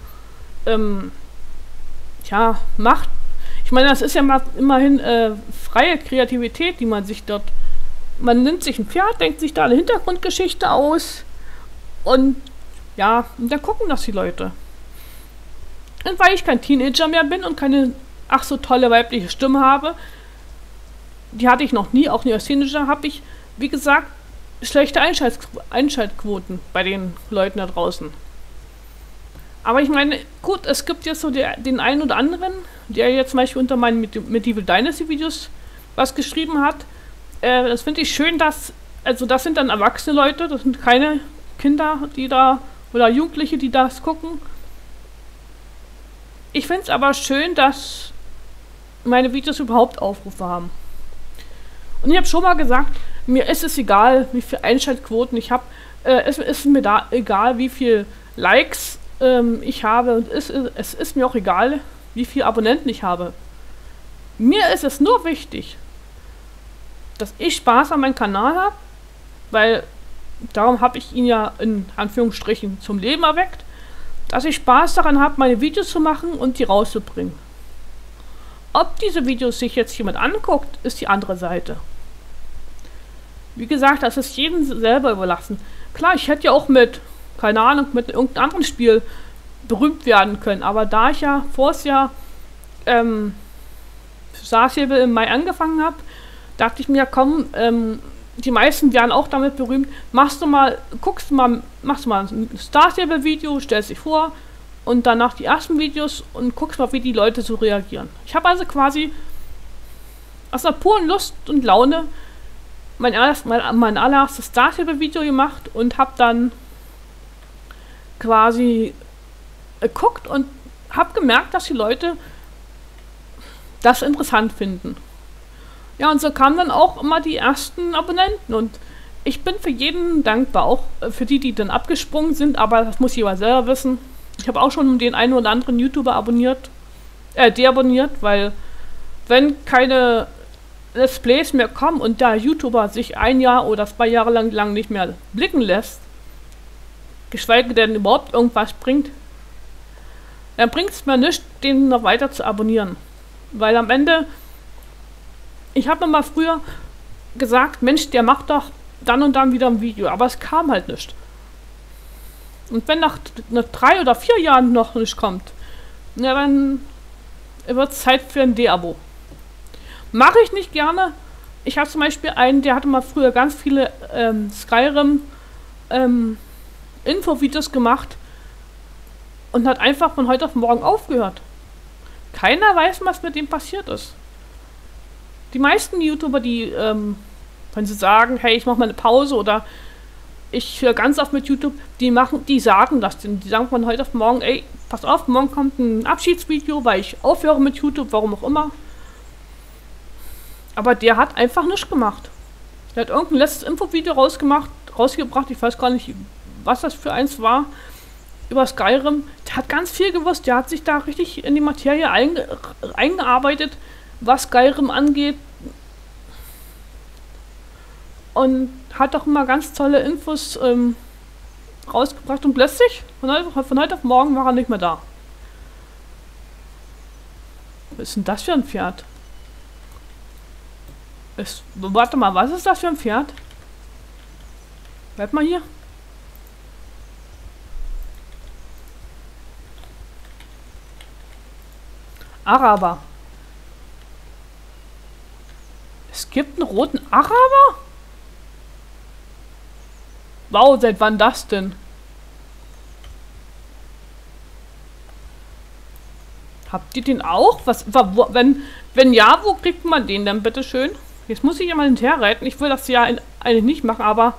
macht. Ich meine, das ist ja immerhin freie Kreativität, die man sich dort. Man nimmt sich ein Pferd, denkt sich da eine Hintergrundgeschichte aus und ja, und dann gucken das die Leute. Und weil ich kein Teenager mehr bin und keine ach so tolle weibliche Stimme habe, die hatte ich noch nie, auch nie als Teenager, habe ich, wie gesagt, schlechte Einschaltquoten bei den Leuten da draußen. Aber ich meine, gut, es gibt jetzt so den einen oder anderen, der jetzt zum Beispiel unter meinen Medieval Dynasty Videos was geschrieben hat. Das finde ich schön, das sind dann erwachsene Leute, das sind keine Kinder, die da, oder Jugendliche, die das gucken. Ich finde es aber schön, dass meine Videos überhaupt Aufrufe haben. Und ich habe schon mal gesagt, mir ist es egal, wie viele Einschaltquoten ich habe. Es ist mir da egal, wie viele Likes ich habe. Und es ist mir auch egal, wie viele Abonnenten ich habe. Mir ist es nur wichtig, dass ich Spaß an meinem Kanal habe, weil darum habe ich ihn ja in Anführungsstrichen zum Leben erweckt, dass ich Spaß daran habe, meine Videos zu machen und die rauszubringen. Ob diese Videos sich jetzt jemand anguckt, ist die andere Seite. Wie gesagt, das ist jedem selber überlassen. Klar, ich hätte ja auch mit, keine Ahnung, mit irgendeinem anderen Spiel berühmt werden können, aber da ich ja vorher Jahr Starstable im Mai angefangen habe, dachte ich mir, komm, die meisten werden auch damit berühmt. Machst du mal ein Starstable-Video, stellst dich vor und danach die ersten Videos und guckst mal, wie die Leute so reagieren. Ich habe also quasi aus einer puren Lust und Laune mein allererstes Starstable-Video gemacht und habe dann quasi geguckt und habe gemerkt, dass die Leute das interessant finden. Ja, und so kamen dann auch immer die ersten Abonnenten und ich bin für jeden dankbar, auch für die, die dann abgesprungen sind, aber das muss jeder selber wissen. Ich habe auch schon den einen oder anderen YouTuber deabonniert, weil wenn keine Let's Plays mehr kommen und der YouTuber sich ein Jahr oder 2 Jahre lang nicht mehr blicken lässt, geschweige denn überhaupt irgendwas bringt, dann bringt es mir nichts, den noch weiter zu abonnieren. Weil am Ende, ich habe mir mal früher gesagt, Mensch, der macht doch dann und dann wieder ein Video, aber es kam halt nicht. Und wenn nach 3 oder 4 Jahren noch nicht kommt, ja, dann wird es Zeit für ein De-Abo. Mache ich nicht gerne. Ich habe zum Beispiel einen, der hatte mal früher ganz viele Skyrim Infovideos gemacht und hat einfach von heute auf morgen aufgehört. Keiner weiß, was mit dem passiert ist. Die meisten YouTuber, die, wenn sie sagen, hey, ich mache mal eine Pause oder ich höre ganz oft mit YouTube, die sagen das denn. Die sagen von heute auf morgen, ey, pass auf, morgen kommt ein Abschiedsvideo, weil ich aufhöre mit YouTube, warum auch immer. Aber der hat einfach nichts gemacht. Der hat irgendein letztes Infovideo rausgebracht, ich weiß gar nicht, was das für eins war, über Skyrim. Der hat ganz viel gewusst, der hat sich da richtig in die Materie eingearbeitet, was Skyrim angeht. Und hat auch immer ganz tolle Infos rausgebracht und plötzlich, von heute auf morgen war er nicht mehr da. Was ist denn das für ein Pferd? Warte mal, was ist das für ein Pferd? Bleib mal hier. Araber. Es gibt einen roten Araber? Wow, seit wann das denn? Habt ihr den auch? Wenn ja, wo kriegt man den denn, bitteschön? Jetzt muss ich ja mal hinterher reiten. Ich will das ja eigentlich nicht machen, aber...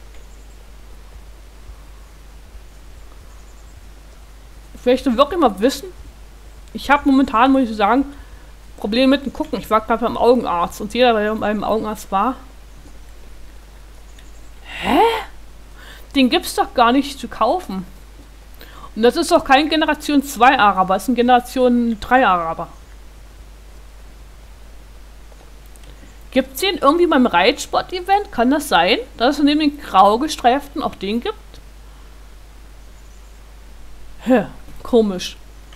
Ich möchte wirklich mal wissen. Ich habe momentan, muss ich sagen, Probleme mit dem Gucken. Ich war gerade beim Augenarzt und jeder, der beim Augenarzt war... Hä? Den gibt's doch gar nicht zu kaufen. Und das ist doch kein Generation 2 Araber, das ist ein Generation 3 Araber. Gibt es den irgendwie beim Reitsport-Event? Kann das sein, dass es neben den grau gestreiften auch den gibt? Hä, komisch.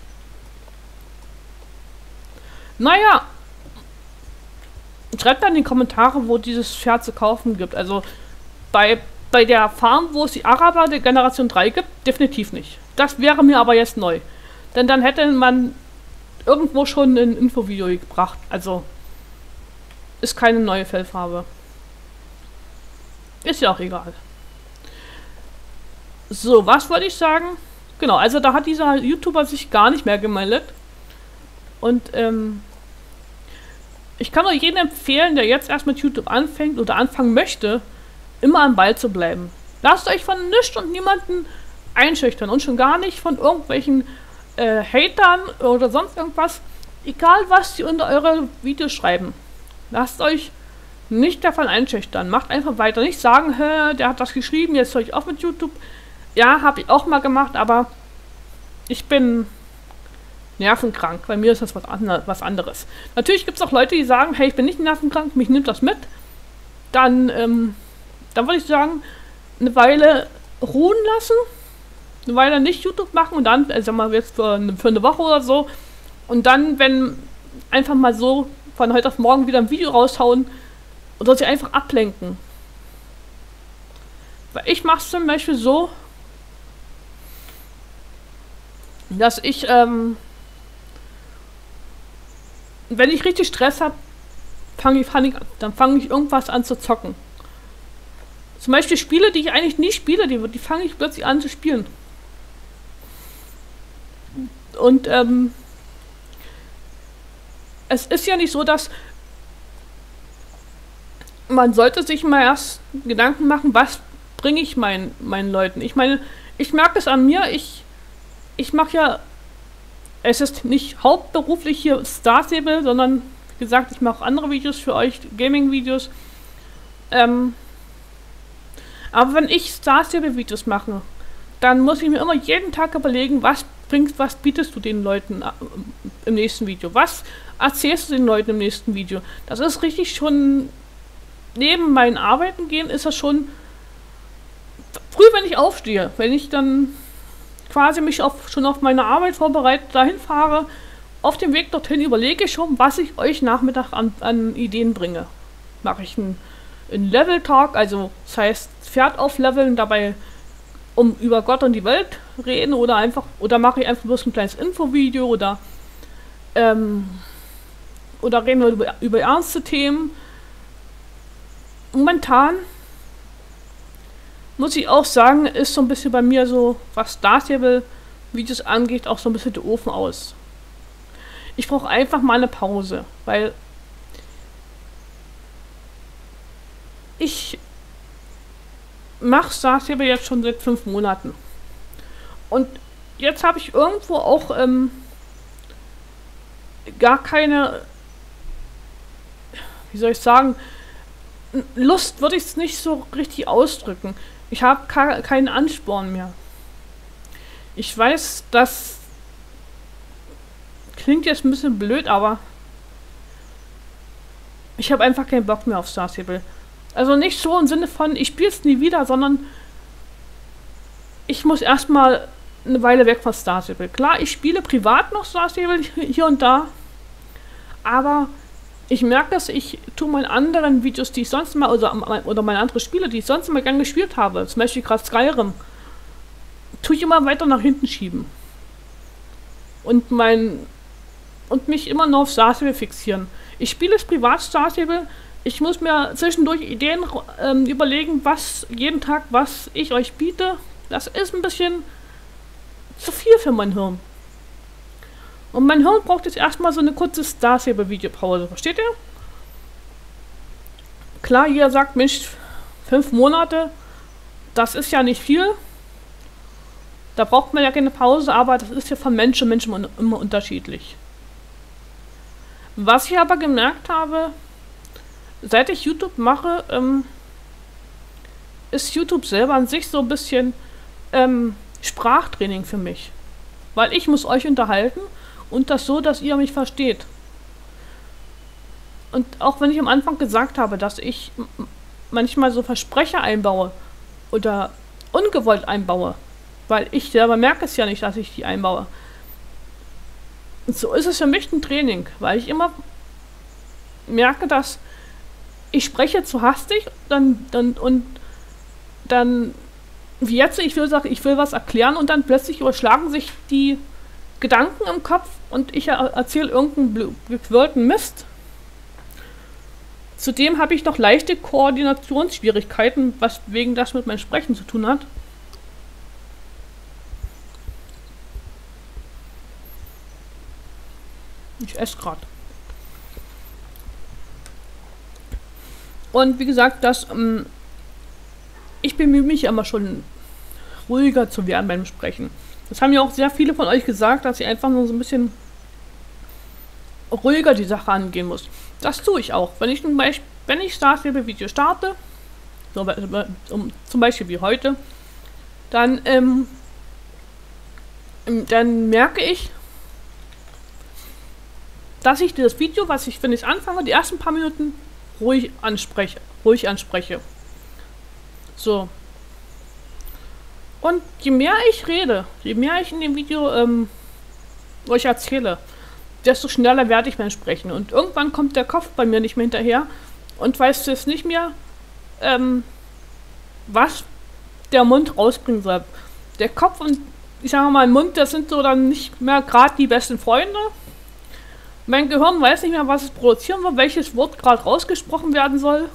Naja. Schreibt dann in die Kommentare, wo dieses Pferd zu kaufen gibt. Also bei der Farm, wo es die Araber der Generation 3 gibt, definitiv nicht. Das wäre mir aber jetzt neu. Denn dann hätte man irgendwo schon ein Infovideo gebracht. Also ist keine neue Fellfarbe. Ist ja auch egal. So, was wollte ich sagen? Genau, also da hat dieser YouTuber sich gar nicht mehr gemeldet. Und ich kann euch jedem empfehlen, der jetzt erst mit YouTube anfängt oder anfangen möchte, immer am Ball zu bleiben. Lasst euch von nichts und niemanden einschüchtern und schon gar nicht von irgendwelchen Hatern oder sonst irgendwas. Egal, was sie unter eure Videos schreiben. Lasst euch nicht davon einschüchtern. Macht einfach weiter. Nicht sagen, hä, der hat das geschrieben, jetzt höre ich auf mit YouTube. Ja, habe ich auch mal gemacht, aber ich bin nervenkrank. Bei mir ist das was anderes. Natürlich gibt es auch Leute, die sagen, hey, ich bin nicht nervenkrank, mich nimmt das mit. Dann würde ich sagen, eine Weile ruhen lassen, eine Weile nicht YouTube machen und dann, also mal jetzt für eine Woche oder so, und dann, wenn einfach mal so von heute auf morgen wieder ein Video raushauen oder sie einfach ablenken. Weil ich mache es zum Beispiel so, dass ich, wenn ich richtig Stress habe, fange ich irgendwas an zu zocken. Zum Beispiel Spiele, die ich eigentlich nie spiele, die fange ich plötzlich an zu spielen. Und es ist ja nicht so, dass man sollte sich mal erst Gedanken machen, was bringe ich meinen Leuten. Ich meine, ich merke es an mir, ich mache ja, es ist nicht hauptberuflich hier Star Stable, sondern wie gesagt, ich mache andere Videos für euch, Gaming-Videos. Aber wenn ich Star Stable Videos mache, dann muss ich mir immer jeden Tag überlegen, was bietest du den Leuten im nächsten Video? Was erzählst du den Leuten im nächsten Video? Das ist richtig schon, neben meinen Arbeiten gehen, ist das schon früh, wenn ich aufstehe, wenn ich dann quasi mich schon auf meine Arbeit vorbereite, dahin fahre, auf dem Weg dorthin überlege ich schon, was ich euch Nachmittag an Ideen bringe. Mache ich einen Level-Talk, also das heißt Pferd aufleveln, dabei über Gott und die Welt reden oder mache ich einfach bloß ein kleines Infovideo oder reden wir über ernste Themen. Momentan muss ich auch sagen, ist so ein bisschen bei mir so, was Star Stable Videos angeht, auch so ein bisschen der Ofen aus. Ich brauche einfach mal eine Pause, weil ich mache Star Stable jetzt schon seit 5 Monaten. Und jetzt habe ich irgendwo auch gar keine, wie soll ich sagen, Lust würde ich es nicht so richtig ausdrücken. Ich habe keinen Ansporn mehr. Ich weiß, das klingt jetzt ein bisschen blöd, aber ich habe einfach keinen Bock mehr auf Star Stable. Also nicht so im Sinne von, ich spiele es nie wieder, sondern ich muss erstmal eine Weile weg von Star Stable. Klar, ich spiele privat noch Star Stable hier und da, aber ich merke, dass ich tue meine anderen Videos, die ich sonst mal, oder meine anderen Spiele, die ich sonst mal gern gespielt habe, zum Beispiel gerade Skyrim, tue ich immer weiter nach hinten schieben. Und mich immer nur auf Star Stable fixieren. Ich spiele es privat Star Stable, ich muss mir zwischendurch Ideen überlegen, jeden Tag, was ich euch biete. Das ist ein bisschen zu viel für mein Hirn. Und mein Hirn braucht jetzt erstmal so eine kurze Star Stable Videopause. Versteht ihr? Klar, jeder sagt, Mensch, 5 Monate, das ist ja nicht viel. Da braucht man ja keine Pause, aber das ist ja von Mensch zu Mensch immer unterschiedlich. Was ich aber gemerkt habe, seit ich YouTube mache, ist YouTube selber an sich so ein bisschen Sprachtraining für mich. Weil ich muss euch unterhalten und das so, dass ihr mich versteht. Und auch wenn ich am Anfang gesagt habe, dass ich manchmal so Versprecher einbaue oder ungewollt einbaue, weil ich selber merke es ja nicht, dass ich die einbaue. Und so ist es für mich ein Training, weil ich immer merke, dass ich spreche zu hastig, dann wie jetzt, ich will was erklären und dann plötzlich überschlagen sich die Gedanken im Kopf und ich erzähle irgendeinen gequirlten Mist. Zudem habe ich noch leichte Koordinationsschwierigkeiten, was wegen das mit meinem Sprechen zu tun hat. Ich esse gerade. Und wie gesagt, ich bemühe mich immer schon ruhiger zu werden beim Sprechen. Das haben ja auch sehr viele von euch gesagt, dass ich einfach nur so ein bisschen ruhiger die Sache angehen muss. Das tue ich auch. Wenn ich Star Stable Video starte, so, zum Beispiel wie heute, dann dann merke ich, dass ich das Video, wenn ich anfange, die ersten paar Minuten ruhig anspreche. So. Und je mehr ich rede, je mehr ich in dem Video euch erzähle, desto schneller werde ich mehr sprechen. Und irgendwann kommt der Kopf bei mir nicht mehr hinterher und weiß jetzt nicht mehr, was der Mund rausbringen soll. Der Kopf und, ich sage mal, Mund, das sind so dann nicht mehr gerade die besten Freunde. Mein Gehirn weiß nicht mehr, was es produzieren will, welches Wort gerade rausgesprochen werden soll.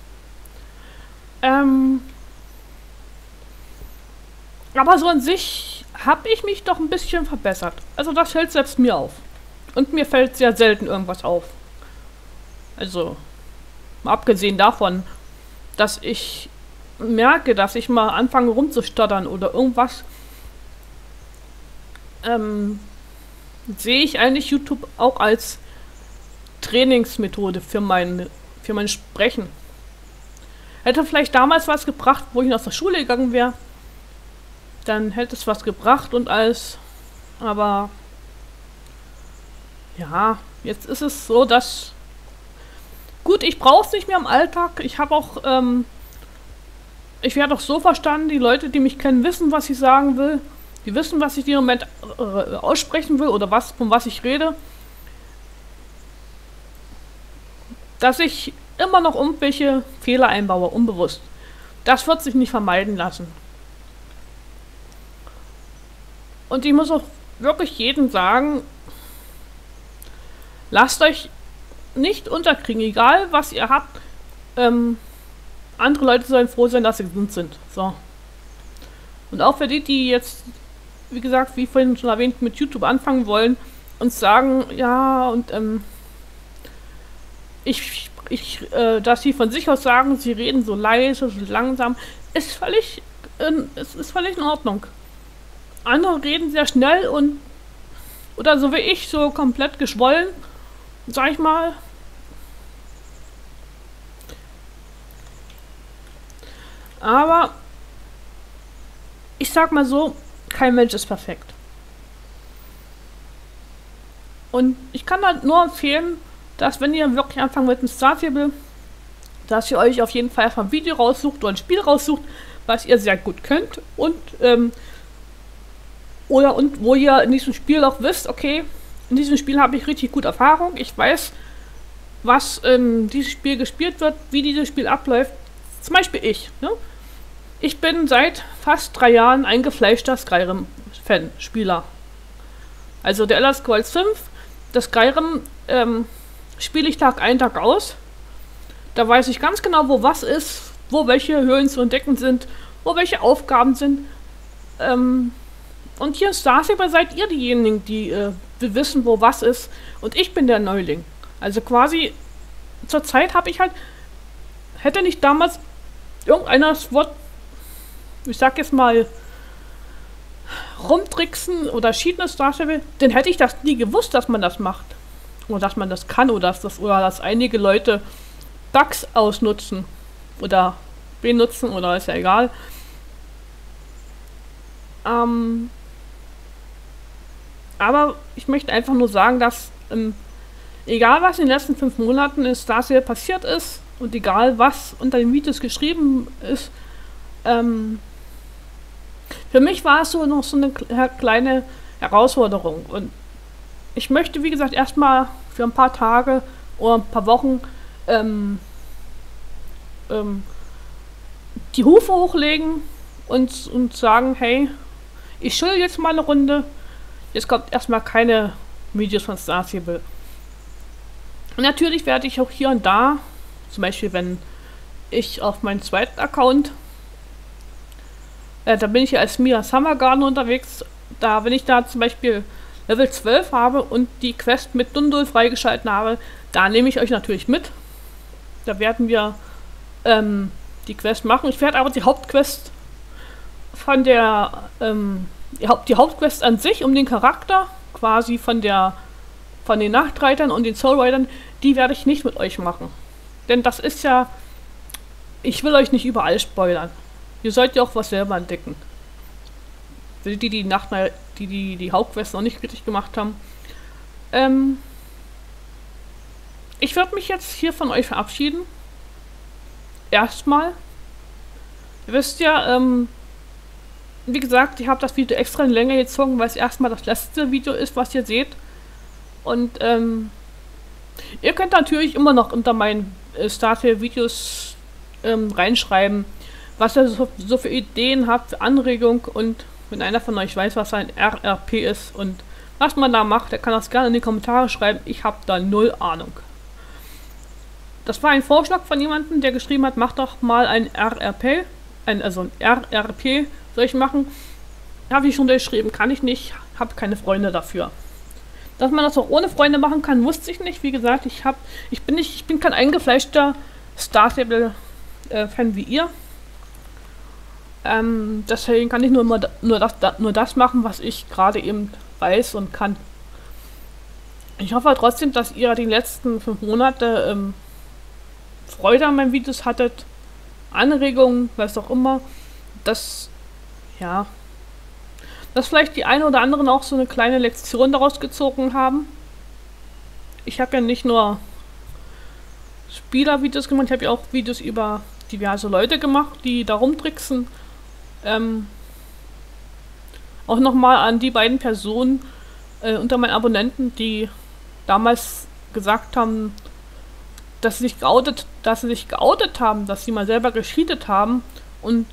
Aber so an sich habe ich mich doch ein bisschen verbessert. Also das fällt selbst mir auf. Und mir fällt sehr selten irgendwas auf. Also, mal abgesehen davon, dass ich merke, dass ich mal anfange rumzustottern oder irgendwas, sehe ich eigentlich YouTube auch als Trainingsmethode für mein Sprechen. Hätte vielleicht damals was gebracht, wo ich noch zur Schule gegangen wäre, dann hätte es was gebracht und alles. Aber ja, jetzt ist es so, dass gut, ich brauche es nicht mehr im Alltag. Ich habe auch, ich werde auch so verstanden, die Leute, die mich kennen, wissen, was ich sagen will. Die wissen, was ich im Moment aussprechen will oder von was ich rede. Dass ich immer noch irgendwelche Fehler einbaue, unbewusst. Das wird sich nicht vermeiden lassen. Und ich muss auch wirklich jedem sagen, lasst euch nicht unterkriegen, egal was ihr habt. Andere Leute sollen froh sein, dass sie gesund sind. So. Und auch für die, die jetzt, wie gesagt, wie vorhin schon erwähnt, mit YouTube anfangen wollen und sagen, ja, und dass sie von sich aus sagen, sie reden so leise, so langsam, ist völlig in Ordnung. Andere reden sehr schnell oder so wie ich, so komplett geschwollen, sag ich mal. Aber ich sag mal so, kein Mensch ist perfekt. Und ich kann halt nur empfehlen, dass wenn ihr wirklich anfangen mit dem Startable, dass ihr euch auf jeden Fall einfach ein Video raussucht oder ein Spiel raussucht, was ihr sehr gut könnt und wo ihr in diesem Spiel auch wisst, okay, in diesem Spiel habe ich richtig gute Erfahrung, ich weiß, was in diesem Spiel gespielt wird, wie dieses Spiel abläuft. Zum Beispiel ich, ne? Ich bin seit fast 3 Jahren eingefleischter Skyrim-Fan-Spieler. Also der Elder Scrolls 5, das Skyrim spiele ich Tag ein, Tag aus. Da weiß ich ganz genau, wo was ist, wo welche Höhlen zu entdecken sind, wo welche Aufgaben sind. Und hier in Star Saber seid ihr diejenigen, die wissen, wo was ist. Und ich bin der Neuling. Also quasi, zur Zeit habe ich halt, hätte nicht damals irgendeiner das Wort, ich sag jetzt mal, rumtricksen oder cheaten in Star Saber, dann hätte ich das nie gewusst, dass man das macht. Oder dass man das kann, oder dass einige Leute Bugs ausnutzen oder benutzen, oder ist ja egal. Aber ich möchte einfach nur sagen, dass egal was in den letzten 5 Monaten in Star Saber passiert ist und egal was unter den Videos geschrieben ist, für mich war es so noch so eine kleine Herausforderung. Und ich möchte, wie gesagt, erstmal für ein paar Tage oder ein paar Wochen die Hufe hochlegen und sagen, hey, ich chill jetzt mal eine Runde. Jetzt kommt erstmal keine Videos von Star Saber. Und natürlich werde ich auch hier und da, zum Beispiel wenn ich auf meinen zweiten Account, da bin ich ja als Mia Summergarden unterwegs, wenn ich da zum Beispiel Level 12 habe und die Quest mit Dundul freigeschalten habe, da nehme ich euch natürlich mit. Da werden wir die Quest machen. Ich werde aber die Hauptquest von die Hauptquest an sich, um den Charakter, quasi von den Nachtreitern und den Soulridern, die werde ich nicht mit euch machen. Denn das ist ja, ich will euch nicht überall spoilern. Ihr sollt ja auch was selber entdecken. die Hauptquest noch nicht richtig gemacht haben. Ich würde mich jetzt hier von euch verabschieden. Erstmal. Ihr wisst ja, wie gesagt, ich habe das Video extra in Länge gezogen, weil es erstmal das letzte Video ist, was ihr seht. Und ihr könnt natürlich immer noch unter meinen Startale-Videos reinschreiben, was ihr so für Ideen habt, für Anregungen, und wenn einer von euch weiß, was ein RRP ist und was man da macht, der kann das gerne in die Kommentare schreiben. Ich habe da null Ahnung. Das war ein Vorschlag von jemandem, der geschrieben hat, mach doch mal ein RRP, also ein RRP soll ich machen. Habe ich schon geschrieben, kann ich nicht, habe keine Freunde dafür. Dass man das auch ohne Freunde machen kann, wusste ich nicht. Wie gesagt, ich bin kein eingefleischter Startable-Fan wie ihr. Deswegen kann ich nur das machen, was ich gerade eben weiß und kann. Ich hoffe trotzdem, dass ihr die letzten 5 Monate Freude an meinen Videos hattet, Anregungen, was auch immer, dass vielleicht die eine oder anderen auch so eine kleine Lektion daraus gezogen haben. Ich habe ja nicht nur Spielervideos gemacht, ich habe ja auch Videos über diverse Leute gemacht, die da rumtricksen. Auch nochmal an die beiden Personen unter meinen Abonnenten, die damals gesagt haben, dass sie sich geoutet haben, dass sie mal selber gecheatet haben, und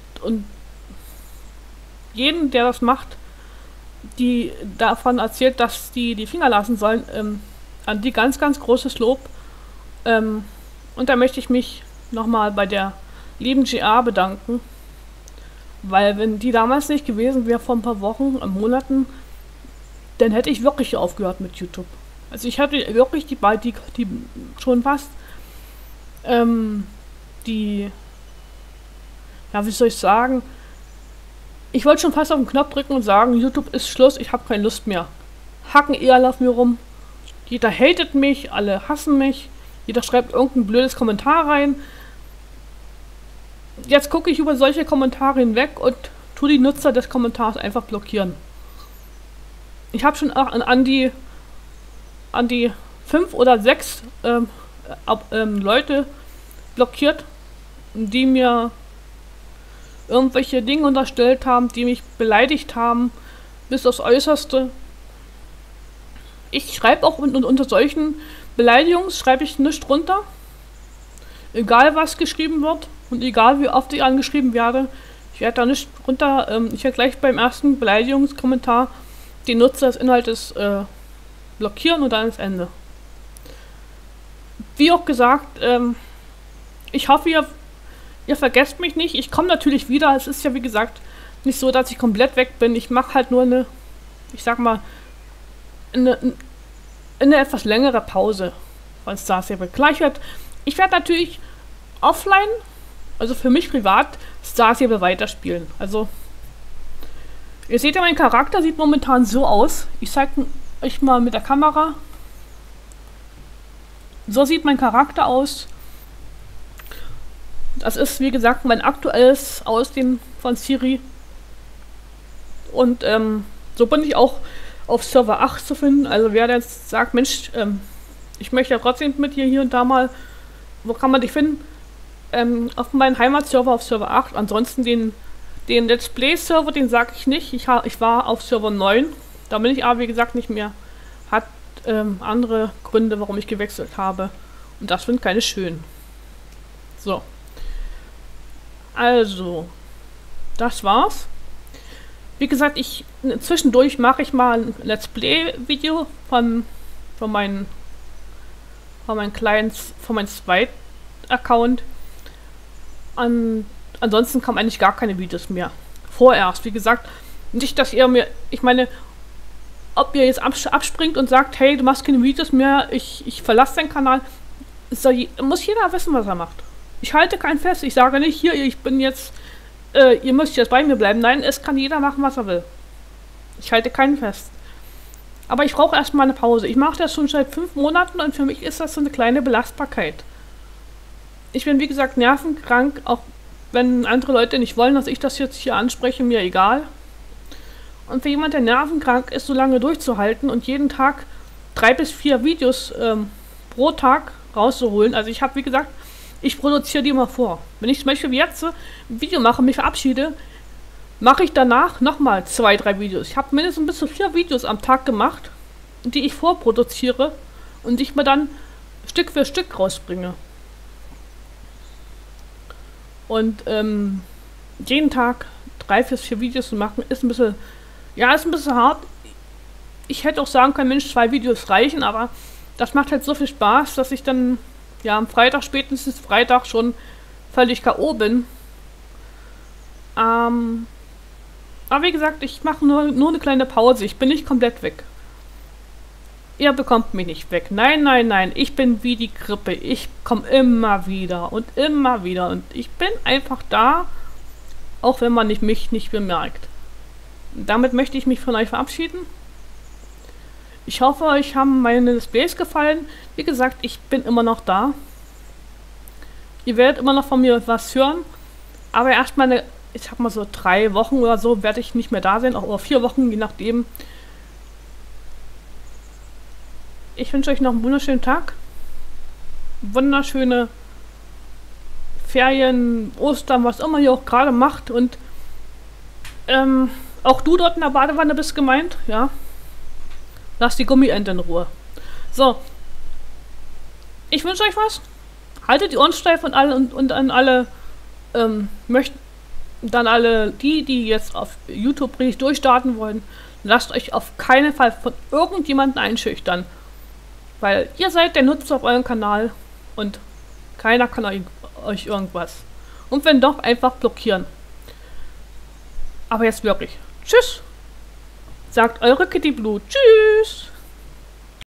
jeden, der das macht, die davon erzählt, dass die Finger lassen sollen, an die ganz, ganz großes Lob. Und da möchte ich mich nochmal bei der lieben GA bedanken, weil wenn die damals nicht gewesen wäre, vor ein paar Wochen, Monaten, dann hätte ich wirklich aufgehört mit YouTube. Also ich hatte wirklich die schon fast wie soll ich sagen, ich wollte schon fast auf den Knopf drücken und sagen, YouTube ist Schluss, ich habe keine Lust mehr. Hacken eher auf mir rum, jeder hatet mich, alle hassen mich, jeder schreibt irgendein blödes Kommentar rein. Jetzt gucke ich über solche Kommentare hinweg und tue die Nutzer des Kommentars einfach blockieren. Ich habe schon auch an die 5 oder 6 Leute blockiert, die mir irgendwelche Dinge unterstellt haben, die mich beleidigt haben, bis aufs Äußerste. Ich schreibe auch unter solchen Beleidigungen, schreibe ich nichts runter. Egal was geschrieben wird und egal wie oft ich angeschrieben werde, ich werde da nicht runter, ich werde gleich beim ersten Beleidigungskommentar den Nutzer des Inhaltes blockieren und dann ist Ende. Wie auch gesagt, ich hoffe, ihr vergesst mich nicht. Ich komme natürlich wieder. Es ist ja, wie gesagt, nicht so, dass ich komplett weg bin. Ich mache halt nur eine etwas längere Pause von Star Stable. Klar, ich werde natürlich offline, also für mich privat, Star Stable weiterspielen. Also, ihr seht ja, mein Charakter sieht momentan so aus. Ich zeige euch mal mit der Kamera. So sieht mein Charakter aus. Das ist, wie gesagt, mein aktuelles Aussehen von Siri. Und so bin ich auch auf Server 8 zu finden. Also wer jetzt sagt, Mensch, ich möchte ja trotzdem mit dir hier und da mal, wo kann man dich finden? Auf meinem Heimatserver auf Server 8. Ansonsten den Let's Play Server, den sage ich nicht. Ich war auf Server 9. Da bin ich aber, wie gesagt, nicht mehr. Hat andere Gründe, warum ich gewechselt habe. Und das sind keine schönen. So. Also, das war's. Wie gesagt, zwischendurch mache ich mal ein Let's Play Video von meinem zweiten Account. Ansonsten kommen eigentlich gar keine Videos mehr. Vorerst, wie gesagt, nicht, dass ihr mir, ich meine, ob ihr jetzt abspringt und sagt, hey, du machst keine Videos mehr, ich verlasse deinen Kanal, muss jeder wissen, was er macht. Ich halte kein Fest, ich sage nicht, hier, ich bin jetzt, ihr müsst jetzt bei mir bleiben. Nein, es kann jeder machen, was er will. Ich halte keinen Fest. Aber ich brauche erstmal eine Pause. Ich mache das schon seit 5 Monaten und für mich ist das so eine kleine Belastbarkeit. Ich bin, wie gesagt, nervenkrank, auch wenn andere Leute nicht wollen, dass ich das jetzt hier anspreche, mir egal. Und für jemand, der nervenkrank ist, so lange durchzuhalten und jeden Tag 3 bis 4 Videos pro Tag rauszuholen. Also ich habe, wie gesagt, ich produziere die immer vor. Wenn ich zum Beispiel wie jetzt ein Video mache, mich verabschiede, mache ich danach nochmal 2, 3 Videos. Ich habe mindestens bis zu 4 Videos am Tag gemacht, die ich vorproduziere und die ich mir dann Stück für Stück rausbringe. Und jeden Tag 3 bis 4 Videos zu machen, ist ein bisschen, ja, ist ein bisschen hart. Ich hätte auch sagen können, Mensch, 2 Videos reichen, aber das macht halt so viel Spaß, dass ich dann, ja, am Freitag, spätestens Freitag schon völlig K.O. bin. Aber wie gesagt, ich mache nur eine kleine Pause. Ich bin nicht komplett weg. Ihr bekommt mich nicht weg. Nein, nein, nein. Ich bin wie die Grippe. Ich komme immer wieder und immer wieder. Und ich bin einfach da, auch wenn man mich nicht bemerkt. Damit möchte ich mich von euch verabschieden. Ich hoffe, euch haben meine Displays gefallen. Wie gesagt, ich bin immer noch da. Ihr werdet immer noch von mir was hören. Aber erstmal ich sag mal so 3 Wochen oder so werde ich nicht mehr da sein. Oder 4 Wochen, je nachdem. Ich wünsche euch noch einen wunderschönen Tag. Wunderschöne Ferien, Ostern, was immer ihr auch gerade macht. Und auch du dort in der Badewanne bist gemeint, ja. Lass die Gummiente in Ruhe. So. Ich wünsche euch was. Haltet die Ohren steif und an alle dann alle die jetzt auf YouTube richtig durchstarten wollen, lasst euch auf keinen Fall von irgendjemandem einschüchtern. Weil ihr seid der Nutzer auf eurem Kanal und keiner kann euch irgendwas. Und wenn doch, einfach blockieren. Aber jetzt wirklich. Tschüss! Sagt eure Kitty Blue. Tschüss!